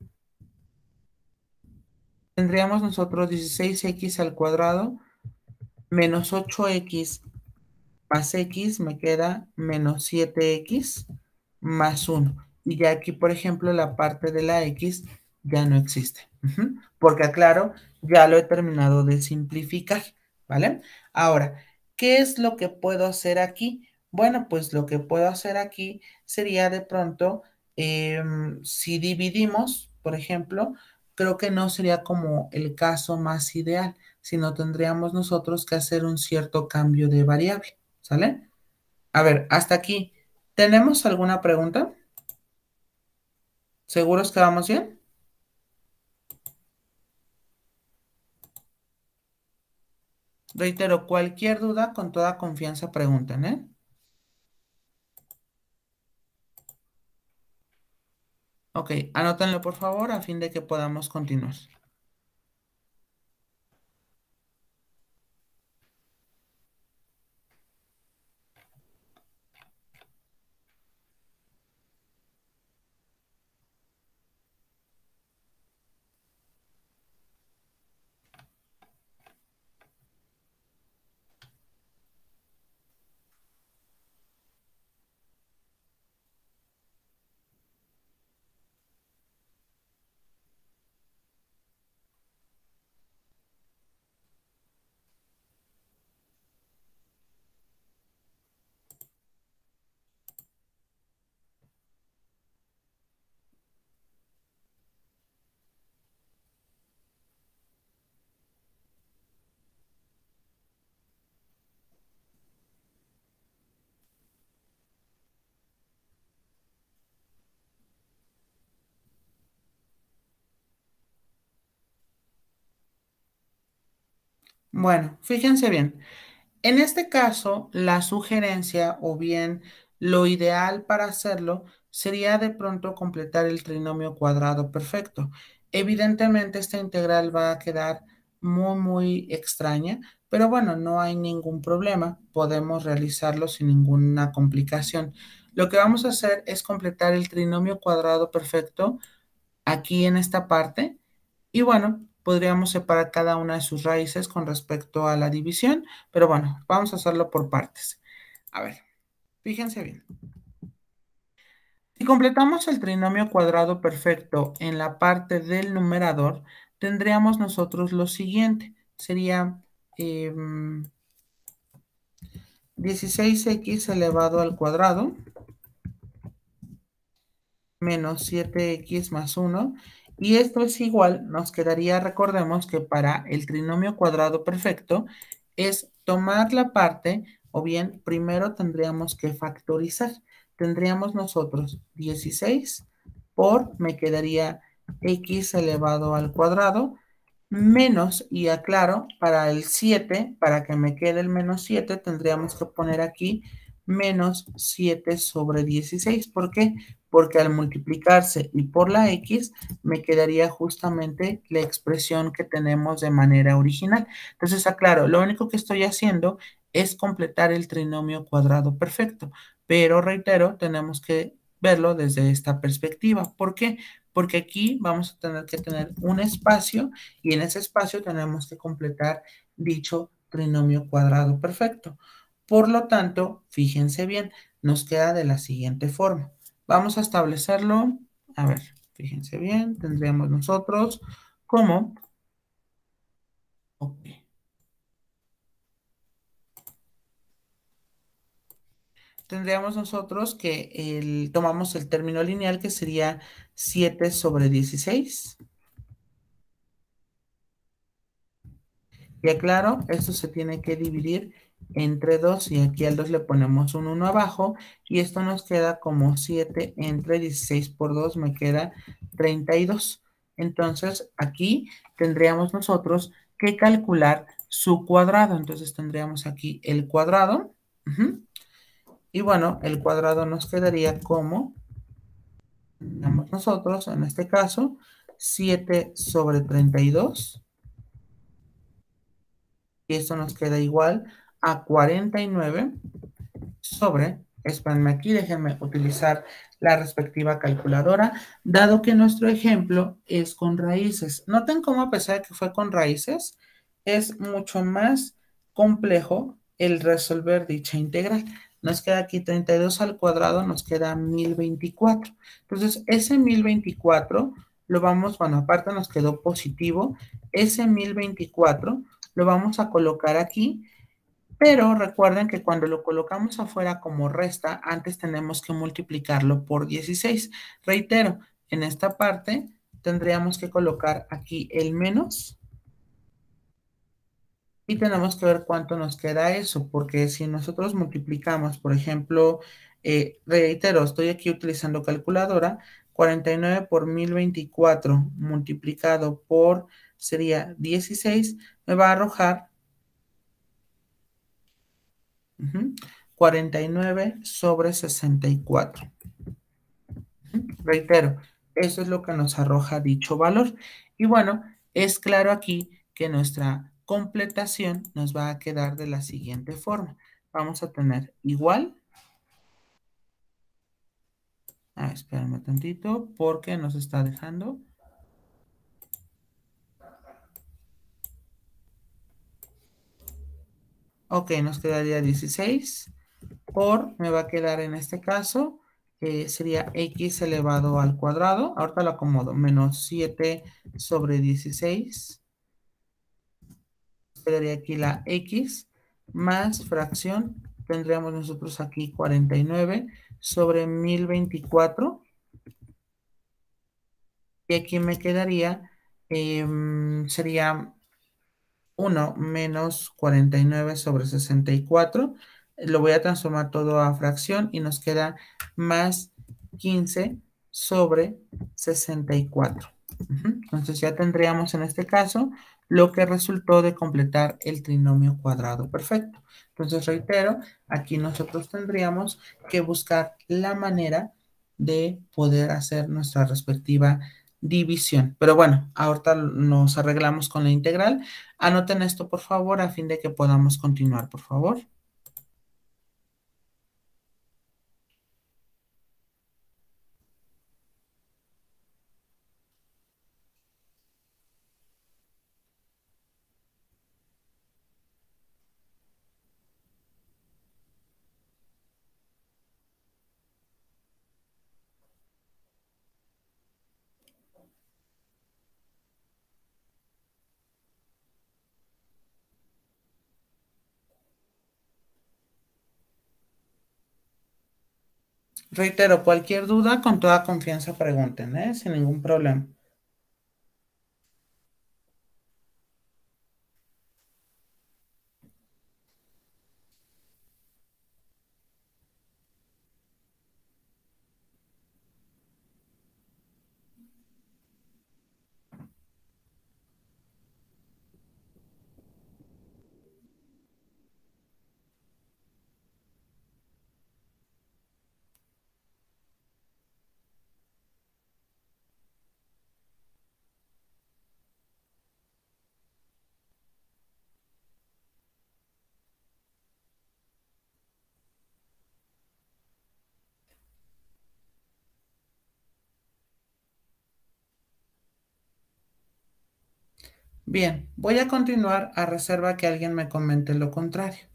Tendríamos nosotros 16x al cuadrado menos 8x más x me queda menos 7x más 1. Y ya aquí, por ejemplo, la parte de la x ya no existe. Porque aclaro, ya lo he terminado de simplificar, ¿vale? Ahora, ¿qué es lo que puedo hacer aquí? Bueno, pues lo que puedo hacer aquí sería de pronto, si dividimos, por ejemplo, creo que no sería como el caso más ideal, sino tendríamos nosotros que hacer un cierto cambio de variable, ¿sale? A ver, hasta aquí. ¿Tenemos alguna pregunta? ¿Seguros que vamos bien? Reitero, cualquier duda, con toda confianza pregunten, ¿eh? Ok, anótenlo por favor a fin de que podamos continuar. Bueno, fíjense bien. En este caso, la sugerencia o bien lo ideal para hacerlo sería de pronto completar el trinomio cuadrado perfecto. Evidentemente, esta integral va a quedar muy, muy extraña, pero bueno, no hay ningún problema. Podemos realizarlo sin ninguna complicación. Lo que vamos a hacer es completar el trinomio cuadrado perfecto aquí en esta parte. Y bueno, podríamos separar cada una de sus raíces con respecto a la división, pero bueno, vamos a hacerlo por partes. A ver, fíjense bien. Si completamos el trinomio cuadrado perfecto en la parte del numerador, tendríamos nosotros lo siguiente. Sería 16x elevado al cuadrado menos 7x más 1. Y esto es igual, nos quedaría, recordemos que para el trinomio cuadrado perfecto es tomar la parte, o bien primero tendríamos que factorizar. Tendríamos nosotros 16 por, me quedaría x elevado al cuadrado, menos, y aclaro, para el 7, para que me quede el menos 7, tendríamos que poner aquí menos 7 sobre 16. ¿Por qué? Porque al multiplicarse y por la x, me quedaría justamente la expresión que tenemos de manera original. Entonces, aclaro, lo único que estoy haciendo es completar el trinomio cuadrado perfecto, pero reitero, tenemos que verlo desde esta perspectiva. ¿Por qué? Porque aquí vamos a tener que tener un espacio y en ese espacio tenemos que completar dicho trinomio cuadrado perfecto. Por lo tanto, fíjense bien, nos queda de la siguiente forma. Vamos a establecerlo, a ver, fíjense bien, tendríamos nosotros como, ok, tendríamos nosotros que tomamos el término lineal que sería 7 sobre 16. Y aclaro, esto se tiene que dividir entre 2 y aquí al 2 le ponemos un 1 abajo y esto nos queda como 7 entre 16 por 2 me queda 32. Entonces aquí tendríamos nosotros que calcular su cuadrado. Entonces tendríamos aquí el cuadrado. Y bueno, el cuadrado nos quedaría como, digamos nosotros, en este caso, 7 sobre 32 y esto nos queda igual a 49 sobre, espérenme aquí, déjenme utilizar la respectiva calculadora, dado que nuestro ejemplo es con raíces. Noten cómo a pesar de que fue con raíces, es mucho más complejo el resolver dicha integral. Nos queda aquí 32 al cuadrado, nos queda 1024. Entonces, ese 1024 lo vamos, bueno, aparte nos quedó positivo, ese 1024 lo vamos a colocar aquí, pero recuerden que cuando lo colocamos afuera como resta, antes tenemos que multiplicarlo por 16. Reitero, en esta parte tendríamos que colocar aquí el menos y tenemos que ver cuánto nos queda eso, porque si nosotros multiplicamos, por ejemplo, reitero, estoy aquí utilizando calculadora, 49 por 1024 multiplicado por, sería 16, me va a arrojar 49 sobre 64. Reitero, eso es lo que nos arroja dicho valor. Y bueno, es claro aquí que nuestra completación nos va a quedar de la siguiente forma. Vamos a tener igual. Espérame tantito porque nos está dejando. Ok, nos quedaría 16 por, me va a quedar en este caso, sería x elevado al cuadrado. Ahorita lo acomodo, menos 7 sobre 16. Quedaría aquí la x más fracción. Tendríamos nosotros aquí 49 sobre 1024. Y aquí me quedaría, sería 1 menos 49 sobre 64. Lo voy a transformar todo a fracción y nos queda más 15 sobre 64. Entonces ya tendríamos en este caso lo que resultó de completar el trinomio cuadrado perfecto. Entonces reitero, aquí nosotros tendríamos que buscar la manera de poder hacer nuestra respectiva división. Pero bueno, ahorita nos arreglamos con la integral. Anoten esto, por favor, a fin de que podamos continuar, por favor. Reitero, cualquier duda, con toda confianza pregunten, sin ningún problema. Bien, voy a continuar a reserva que alguien me comente lo contrario.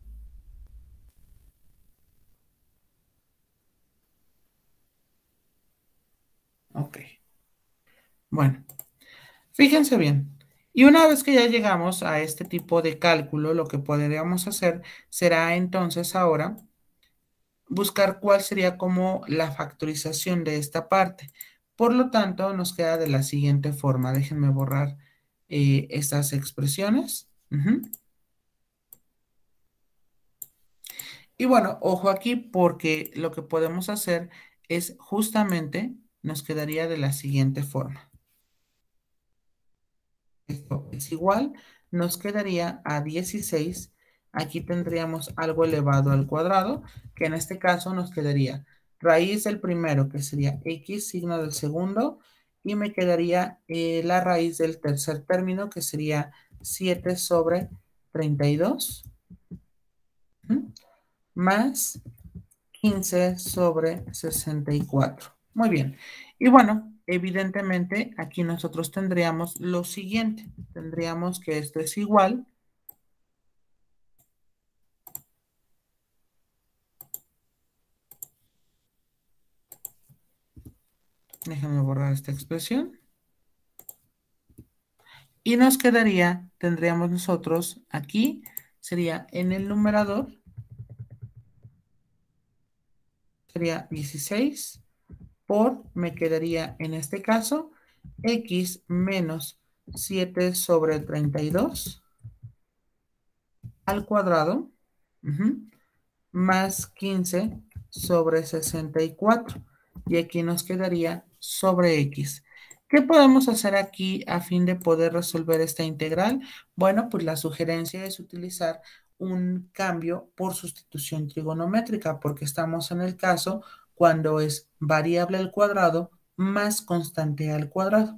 Ok. Bueno, fíjense bien. Y una vez que ya llegamos a este tipo de cálculo, lo que podríamos hacer será entonces ahora buscar cuál sería como la factorización de esta parte. Por lo tanto, nos queda de la siguiente forma. Déjenme borrar estas expresiones. Y bueno, ojo aquí porque lo que podemos hacer es justamente nos quedaría de la siguiente forma. Esto es igual, nos quedaría a 16. Aquí tendríamos algo elevado al cuadrado, que en este caso nos quedaría raíz del primero, que sería x, signo del segundo, y me quedaría la raíz del tercer término, que sería 7 sobre 32, más 15 sobre 64. Muy bien. Y bueno, evidentemente aquí nosotros tendríamos lo siguiente. Tendríamos que esto es igual. Déjame borrar esta expresión. Y nos quedaría, tendríamos nosotros aquí, sería en el numerador, sería 16 por, me quedaría en este caso, x menos 7 sobre 32 al cuadrado, más 15 sobre 64. Y aquí nos quedaría sobre x. ¿Qué podemos hacer aquí a fin de poder resolver esta integral? Bueno, pues la sugerencia es utilizar un cambio por sustitución trigonométrica, porque estamos en el caso cuando es variable al cuadrado más constante al cuadrado.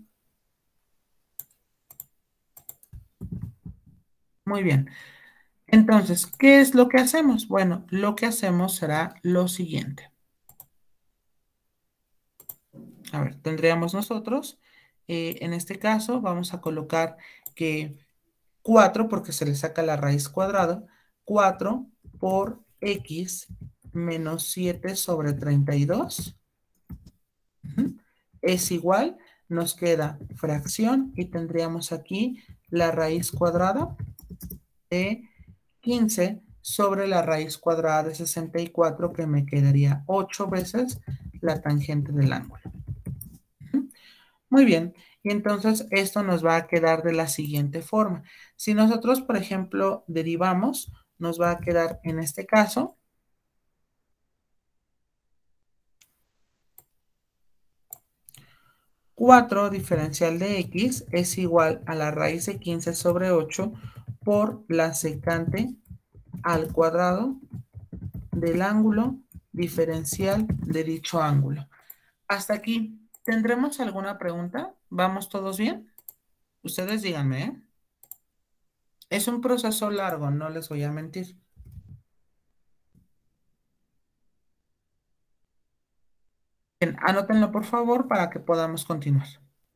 Muy bien. Entonces, ¿qué es lo que hacemos? Bueno, lo que hacemos será lo siguiente. A ver, tendríamos nosotros, en este caso, vamos a colocar que 4, porque se le saca la raíz cuadrada, 4 por x menos 7 sobre 32 es igual, nos queda fracción y tendríamos aquí la raíz cuadrada de 15 sobre la raíz cuadrada de 64, que me quedaría 8 veces la tangente del ángulo. Muy bien, y entonces esto nos va a quedar de la siguiente forma. Si nosotros, por ejemplo, derivamos, nos va a quedar en este caso 4 diferencial de x es igual a la raíz de 15 sobre 8 por la secante al cuadrado del ángulo diferencial de dicho ángulo. Hasta aquí, ¿tendremos alguna pregunta? ¿Vamos todos bien? Ustedes díganme, ¿eh? Es un proceso largo, no les voy a mentir. Bien, anótenlo por favor para que podamos continuar.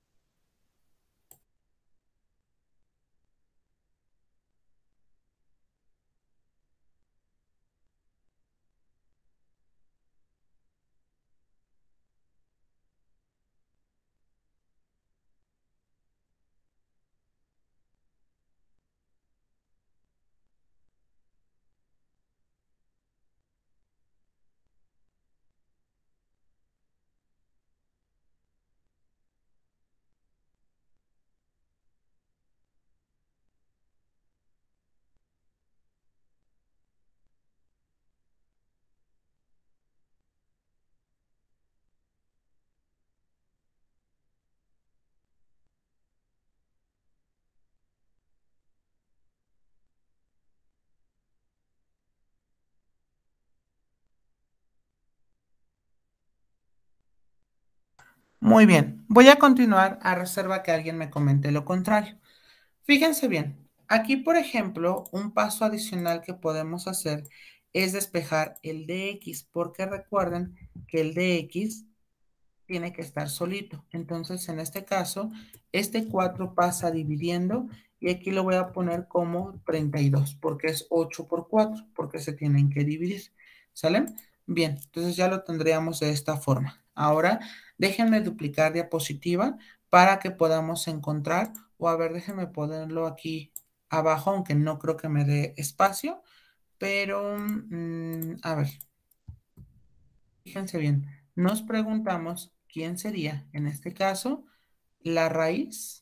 Muy bien, voy a continuar a reserva que alguien me comente lo contrario. Fíjense bien, aquí por ejemplo, un paso adicional que podemos hacer es despejar el dx, porque recuerden que el dx tiene que estar solito. Entonces, en este caso, este 4 pasa dividiendo y aquí lo voy a poner como 32 porque es 8 por 4 porque se tienen que dividir. ¿Sale? Bien, entonces ya lo tendríamos de esta forma. Ahora, déjenme duplicar diapositiva para que podamos encontrar, o a ver, déjenme ponerlo aquí abajo, aunque no creo que me dé espacio, pero, a ver, fíjense bien, nos preguntamos quién sería, en este caso, la raíz.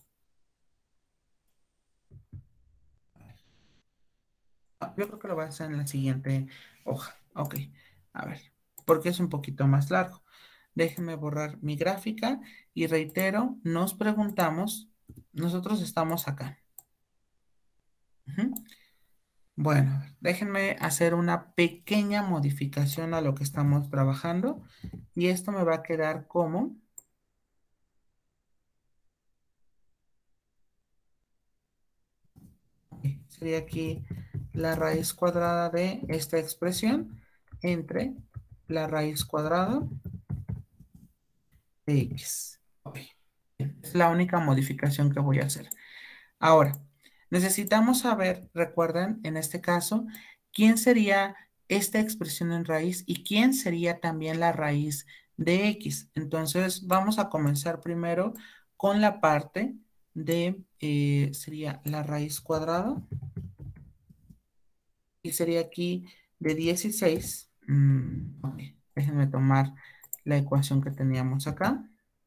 Yo creo que lo voy a hacer en la siguiente hoja. Ok, a ver, porque es un poquito más largo. Déjenme borrar mi gráfica y reitero, nos preguntamos, nosotros estamos acá. Ujú. Bueno, a ver, déjenme hacer una pequeña modificación a lo que estamos trabajando y esto me va a quedar como, sería aquí la raíz cuadrada de esta expresión entre la raíz cuadrada de x. Ok, es la única modificación que voy a hacer. Ahora, necesitamos saber, recuerden, en este caso, quién sería esta expresión en raíz y quién sería también la raíz de x. Entonces, vamos a comenzar primero con la parte de, sería la raíz cuadrada y sería aquí de 16. Ok, déjenme tomar la ecuación que teníamos acá.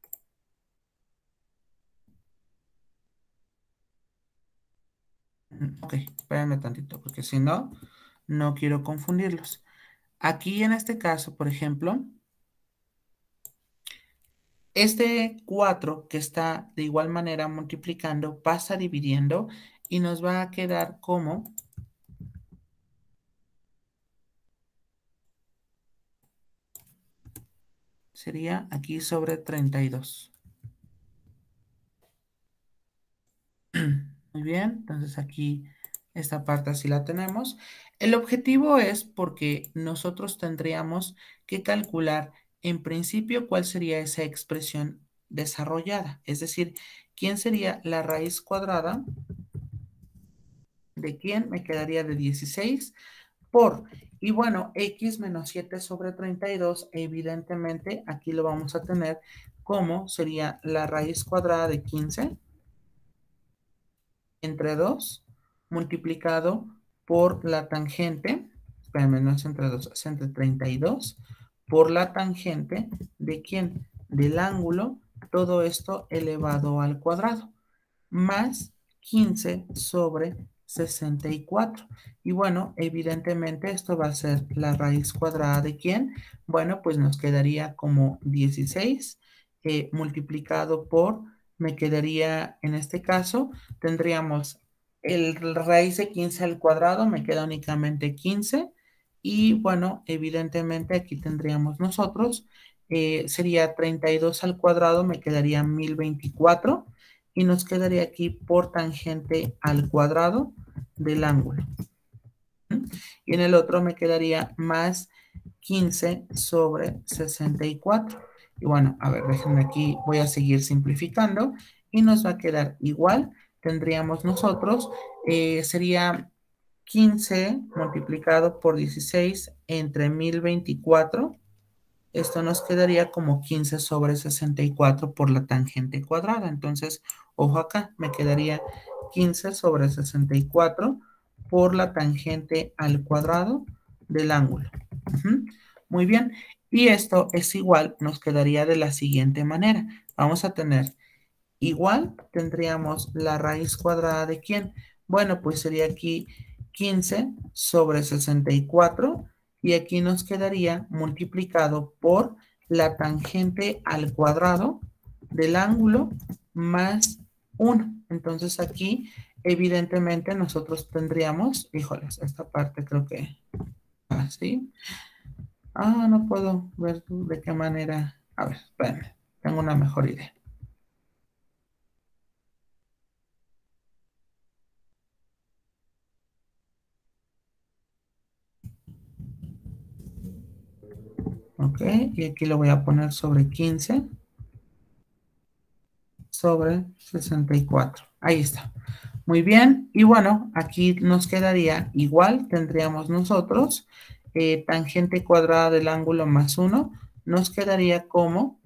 Ok, espérenme tantito, porque si no, no quiero confundirlos. Aquí en este caso, por ejemplo, este 4 que está de igual manera multiplicando pasa dividiendo y nos va a quedar como, sería aquí sobre 32. Muy bien, entonces aquí esta parte así la tenemos. El objetivo es porque nosotros tendríamos que calcular en principio cuál sería esa expresión desarrollada, es decir, quién sería la raíz cuadrada de quién me quedaría de 16 por, y bueno, x menos 7 sobre 32, evidentemente aquí lo vamos a tener como sería la raíz cuadrada de 15 entre 2 multiplicado por la tangente, espérame, no es entre 2, es entre 32, por la tangente de quién, del ángulo, todo esto elevado al cuadrado, más 15 sobre 64. Y bueno, evidentemente esto va a ser la raíz cuadrada de quién. Bueno, pues nos quedaría como 16 multiplicado por, me quedaría en este caso, tendríamos el raíz de 15 al cuadrado, me queda únicamente 15. Y bueno, evidentemente aquí tendríamos nosotros, sería 32 al cuadrado, me quedaría 1024 y nos quedaría aquí por tangente al cuadrado del ángulo. Y en el otro me quedaría más 15 sobre 64. Y bueno, a ver, déjenme aquí, voy a seguir simplificando y nos va a quedar igual. Tendríamos nosotros, sería 15 multiplicado por 16 entre 1024. Esto nos quedaría como 15 sobre 64 por la tangente cuadrada. Entonces, ojo acá, me quedaría 15 sobre 64 por la tangente al cuadrado del ángulo. Muy bien. Y esto es igual, nos quedaría de la siguiente manera. Vamos a tener igual, tendríamos la raíz cuadrada de ¿quién? Bueno, pues sería aquí 15 sobre 64 y aquí nos quedaría multiplicado por la tangente al cuadrado del ángulo más 1. Entonces aquí, evidentemente, nosotros tendríamos, híjoles, esta parte creo que así. No puedo ver de qué manera. A ver, espérenme, tengo una mejor idea. Ok, y aquí lo voy a poner sobre 15 sobre 64. Ahí está. Muy bien, y bueno, aquí nos quedaría igual, tendríamos nosotros tangente cuadrada del ángulo más 1, nos quedaría como,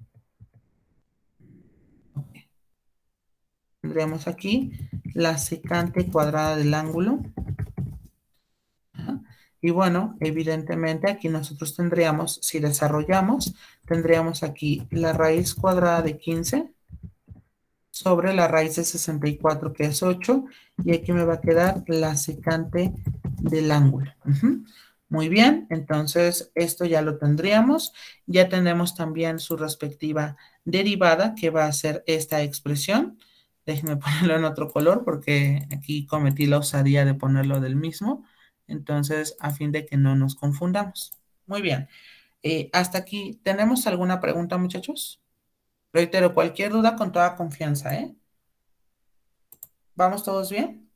tendríamos aquí la secante cuadrada del ángulo. Ajá. Y bueno, evidentemente aquí nosotros tendríamos, si desarrollamos, tendríamos aquí la raíz cuadrada de 15 sobre la raíz de 64, que es 8, y aquí me va a quedar la secante del ángulo. Muy bien, entonces esto ya lo tendríamos. Ya tenemos también su respectiva derivada, que va a ser esta expresión. Déjenme ponerlo en otro color porque aquí cometí la osadía de ponerlo del mismo. Entonces, a fin de que no nos confundamos. Muy bien. Hasta aquí, ¿tenemos alguna pregunta, muchachos? Reitero, cualquier duda con toda confianza, ¿eh? ¿Vamos todos bien?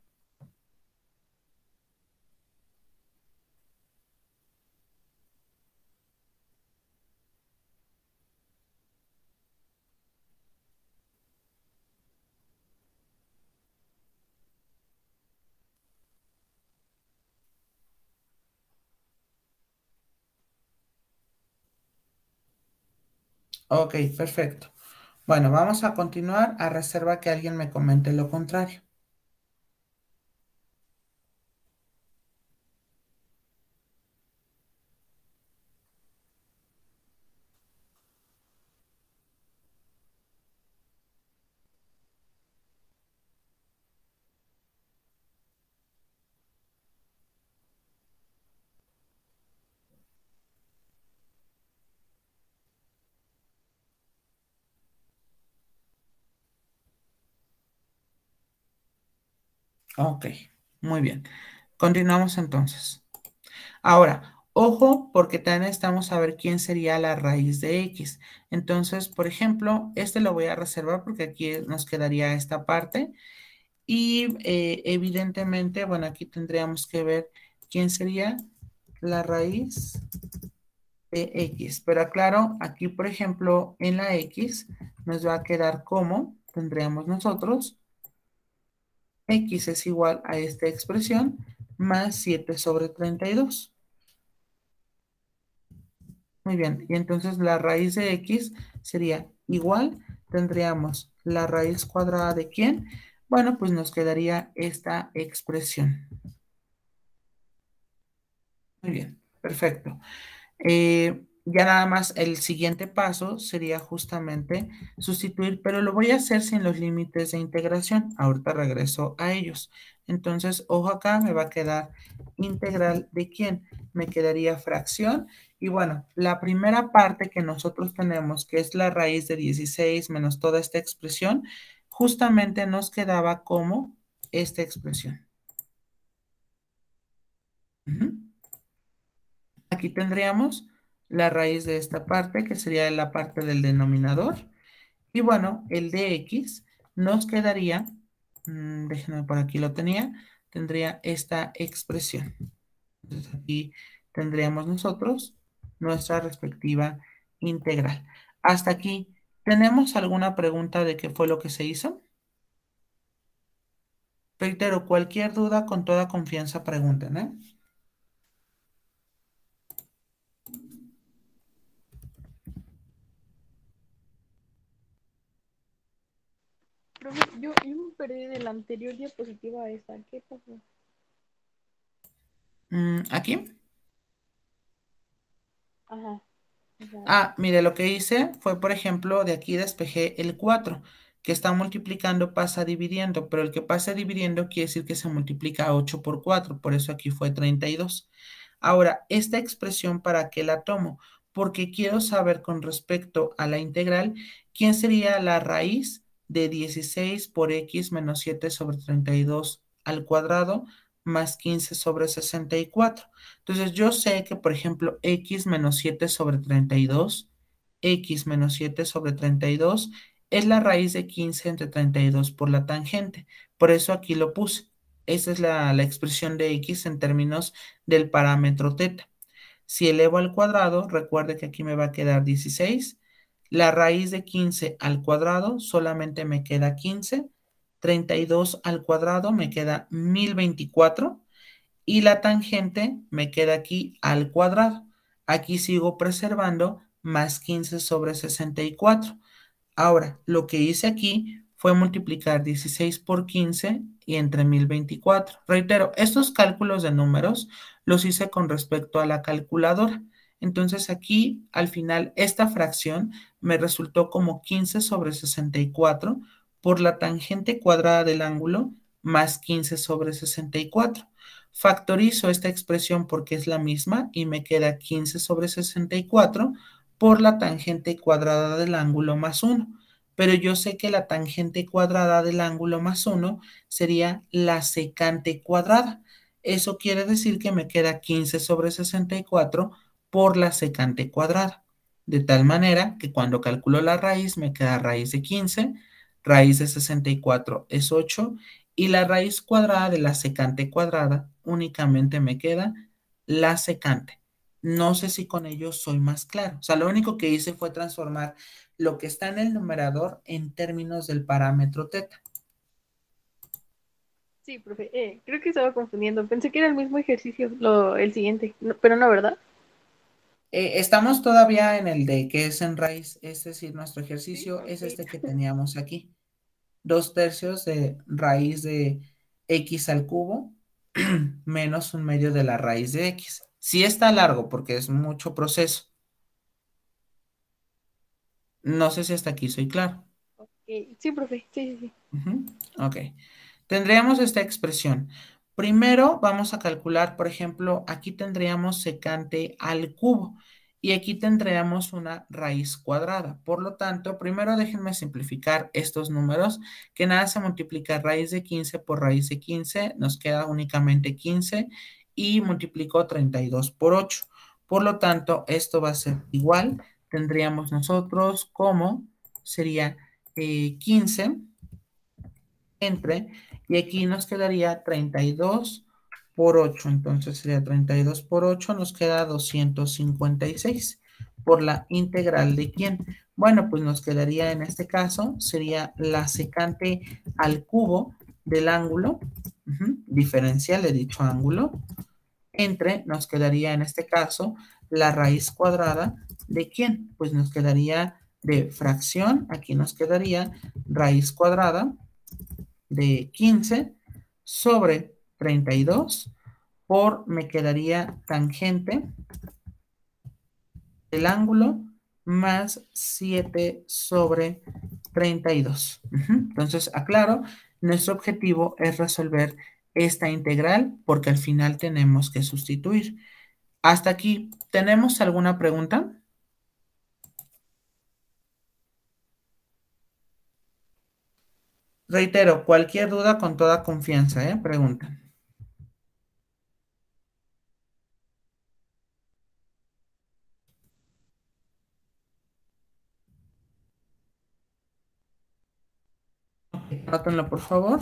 Ok, perfecto. Bueno, vamos a continuar a reserva que alguien me comente lo contrario. Ok, muy bien. Continuamos entonces. Ahora, ojo, porque también necesitamos saber quién sería la raíz de x. Entonces, por ejemplo, este lo voy a reservar porque aquí nos quedaría esta parte. Y evidentemente, bueno, aquí tendríamos que ver quién sería la raíz de x. Pero aclaro, aquí, por ejemplo, en la x nos va a quedar como, tendríamos nosotros, x es igual a esta expresión más 7 sobre 32. Muy bien, y entonces la raíz de x sería igual, tendríamos la raíz cuadrada de ¿quién? Bueno, pues nos quedaría esta expresión. Muy bien, perfecto. Ya nada más el siguiente paso sería justamente sustituir, pero lo voy a hacer sin los límites de integración. Ahorita regreso a ellos. Entonces, ojo acá, me va a quedar integral de quién. Me quedaría fracción. Y bueno, la primera parte que nosotros tenemos, que es la raíz de 16 menos toda esta expresión, justamente nos quedaba como esta expresión. Aquí tendríamos la raíz de esta parte, que sería la parte del denominador. Y bueno, el de x nos quedaría, déjenme por aquí lo tenía, tendría esta expresión. Entonces aquí tendríamos nosotros nuestra respectiva integral. Hasta aquí, ¿tenemos alguna pregunta de qué fue lo que se hizo? Reitero, cualquier duda con toda confianza pregunten, ¿eh? Profe, yo me perdí de la anterior diapositiva a esta. ¿Qué pasó? Aquí. Ajá. O sea, Ah, mire, lo que hice fue, por ejemplo, de aquí despejé el 4, que está multiplicando, pasa dividiendo, pero el que pasa dividiendo quiere decir que se multiplica 8 por 4, por eso aquí fue 32. Ahora, esta expresión, ¿para qué la tomo? Porque quiero saber con respecto a la integral, ¿quién sería la raíz de 16 por x menos 7 sobre 32 al cuadrado más 15 sobre 64? Entonces, yo sé que, por ejemplo, x menos 7 sobre 32, x menos 7 sobre 32 es la raíz de 15 entre 32 por la tangente. Por eso aquí lo puse. Esa es la expresión de x en términos del parámetro teta. Si elevo al cuadrado, recuerde que aquí me va a quedar 16. La raíz de 15 al cuadrado solamente me queda 15. 32 al cuadrado me queda 1024. Y la tangente me queda aquí al cuadrado. Aquí sigo preservando más 15 sobre 64. Ahora, lo que hice aquí fue multiplicar 16 por 15 y entre 1024. Reitero, estos cálculos de números los hice con respecto a la calculadora. Entonces aquí, al final, esta fracción me resultó como 15 sobre 64 por la tangente cuadrada del ángulo más 15 sobre 64. Factorizo esta expresión porque es la misma y me queda 15 sobre 64 por la tangente cuadrada del ángulo más 1. Pero yo sé que la tangente cuadrada del ángulo más 1 sería la secante cuadrada. Eso quiere decir que me queda 15 sobre 64 por la secante cuadrada. De tal manera que cuando calculo la raíz me queda raíz de 15, raíz de 64 es 8 y la raíz cuadrada de la secante cuadrada únicamente me queda la secante. No sé si con ello soy más claro. O sea, lo único que hice fue transformar lo que está en el numerador en términos del parámetro teta. Sí, profe. Creo que estaba confundiendo. Pensé que era el mismo ejercicio, el siguiente, pero no, ¿verdad? Estamos todavía en el de que es en raíz, es decir, nuestro Sí, ejercicio es ok. este que teníamos aquí. 2/3 de raíz de x al cubo menos 1/2 de la raíz de x. Sí está largo porque es mucho proceso. No sé si hasta aquí soy claro. Ok. Sí, profe. Sí, sí, sí. Ujú. Ok. Tendríamos esta expresión. Primero vamos a calcular, por ejemplo, aquí tendríamos secante al cubo y aquí tendríamos una raíz cuadrada. Por lo tanto, primero déjenme simplificar estos números, que nada se multiplica raíz de 15 por raíz de 15, nos queda únicamente 15 y multiplico 32 por 8. Por lo tanto, esto va a ser igual. Tendríamos nosotros como sería 15 entre, y aquí nos quedaría 32 por 8. Entonces sería 32 por 8, nos queda 256 por la integral de quién. Bueno, pues nos quedaría en este caso, sería la secante al cubo del ángulo, diferencial de dicho ángulo, entre, nos quedaría en este caso, la raíz cuadrada de quién. Pues nos quedaría de fracción, aquí nos quedaría raíz cuadrada de 15 sobre 32 por me quedaría tangente del ángulo más 7 sobre 32. Entonces, aclaro, nuestro objetivo es resolver esta integral porque al final tenemos que sustituir. Hasta aquí, ¿tenemos alguna pregunta? Reitero, cualquier duda con toda confianza, ¿eh? Pregunta. Anótenlo, por favor.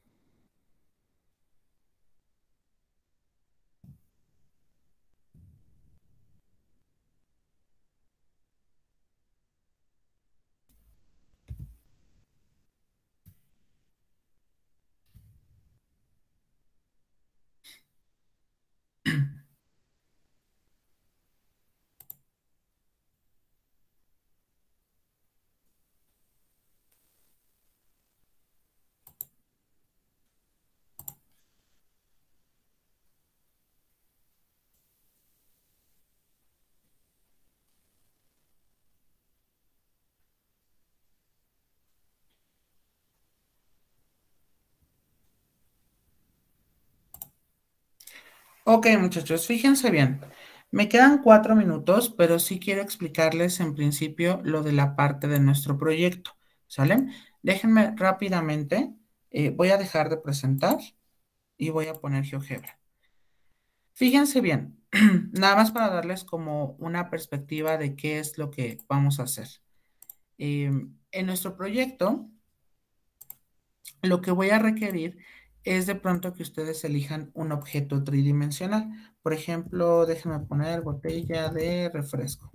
Ok, muchachos, fíjense bien. Me quedan 4 minutos, pero sí quiero explicarles en principio lo de la parte de nuestro proyecto, ¿sale? Déjenme rápidamente, voy a dejar de presentar y voy a poner GeoGebra. Fíjense bien, nada más para darles como una perspectiva de qué es lo que vamos a hacer. En nuestro proyecto, lo que voy a requerir es de pronto que ustedes elijan un objeto tridimensional. Por ejemplo, déjenme poner botella de refresco.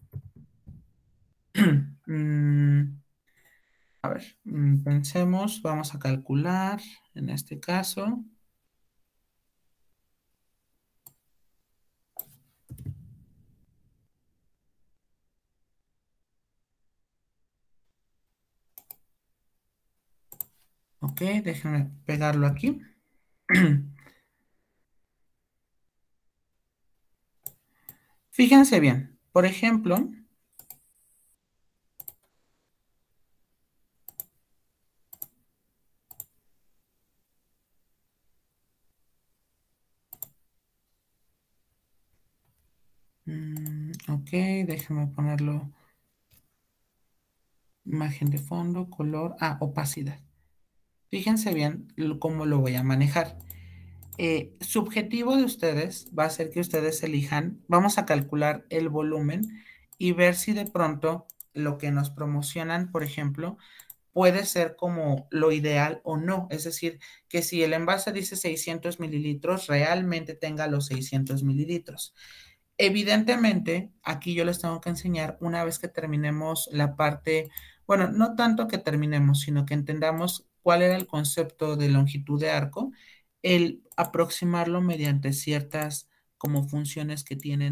A ver, pensemos, vamos a calcular en este caso. Ok, déjenme pegarlo aquí. Fíjense bien, por ejemplo, ok, déjenme ponerlo, imagen de fondo, color, opacidad. Fíjense bien cómo lo voy a manejar. Su objetivo de ustedes va a ser que ustedes elijan, vamos a calcular el volumen y ver si de pronto lo que nos promocionan, por ejemplo, puede ser como lo ideal o no. Es decir, que si el envase dice 600 mililitros, realmente tenga los 600 mililitros. Evidentemente, aquí yo les tengo que enseñar una vez que terminemos la parte, bueno, no tanto que terminemos, sino que entendamos cuál era el concepto de longitud de arco, el aproximarlo mediante ciertas como funciones que tiene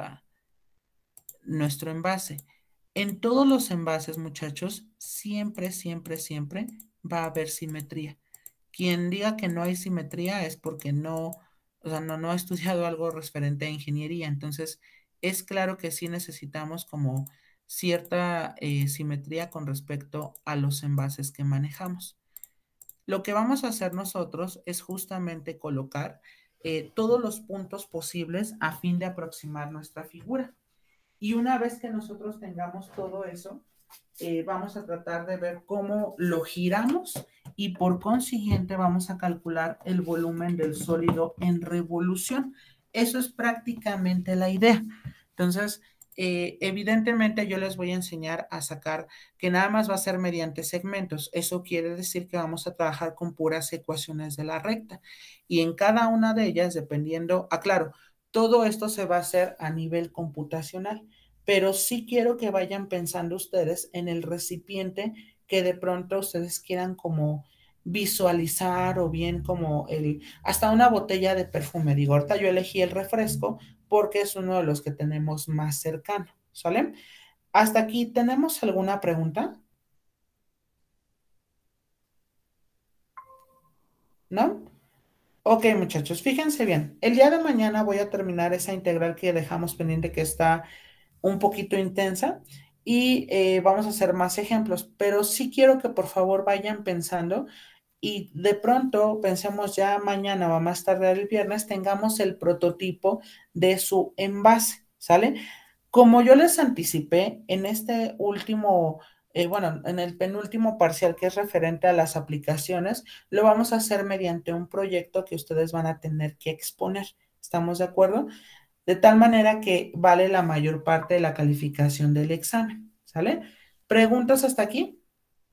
nuestro envase. En todos los envases, muchachos, siempre, siempre, siempre va a haber simetría. Quien diga que no hay simetría es porque no, o sea, no ha estudiado algo referente a ingeniería. Entonces, es claro que sí necesitamos como cierta simetría con respecto a los envases que manejamos. Lo que vamos a hacer nosotros es justamente colocar todos los puntos posibles a fin de aproximar nuestra figura. Y una vez que nosotros tengamos todo eso, vamos a tratar de ver cómo lo giramos y por consiguiente vamos a calcular el volumen del sólido en revolución. Eso es prácticamente la idea. Entonces, evidentemente yo les voy a enseñar a sacar que nada más va a ser mediante segmentos. Eso quiere decir que vamos a trabajar con puras ecuaciones de la recta. Y en cada una de ellas, dependiendo, claro, todo esto se va a hacer a nivel computacional, pero sí quiero que vayan pensando ustedes en el recipiente que de pronto ustedes quieran como visualizar o bien como hasta una botella de perfume. Digo, ahorita yo elegí el refresco porque es uno de los que tenemos más cercano, ¿sale? Hasta aquí, ¿tenemos alguna pregunta? ¿No? Ok, muchachos, fíjense bien. El día de mañana voy a terminar esa integral que dejamos pendiente que está un poquito intensa y vamos a hacer más ejemplos, pero sí quiero que por favor vayan pensando y de pronto pensemos ya mañana o a más tarde el viernes tengamos el prototipo de su envase, ¿sale? Como yo les anticipé en este último, bueno, en el penúltimo parcial que es referente a las aplicaciones, lo vamos a hacer mediante un proyecto que ustedes van a tener que exponer. ¿Estamos de acuerdo? De tal manera que vale la mayor parte de la calificación del examen, ¿sale? ¿Preguntas hasta aquí?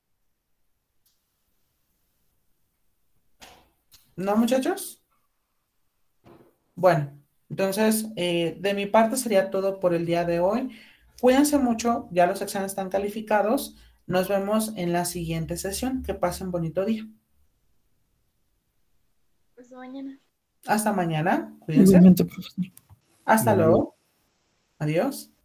¿No, muchachos? Bueno, entonces, de mi parte sería todo por el día de hoy. Cuídense mucho, ya los exámenes están calificados. Nos vemos en la siguiente sesión. Que pasen bonito día. Pues mañana. Hasta mañana, cuídense. Igualmente, profesor. Hasta Igualmente. luego. Adiós.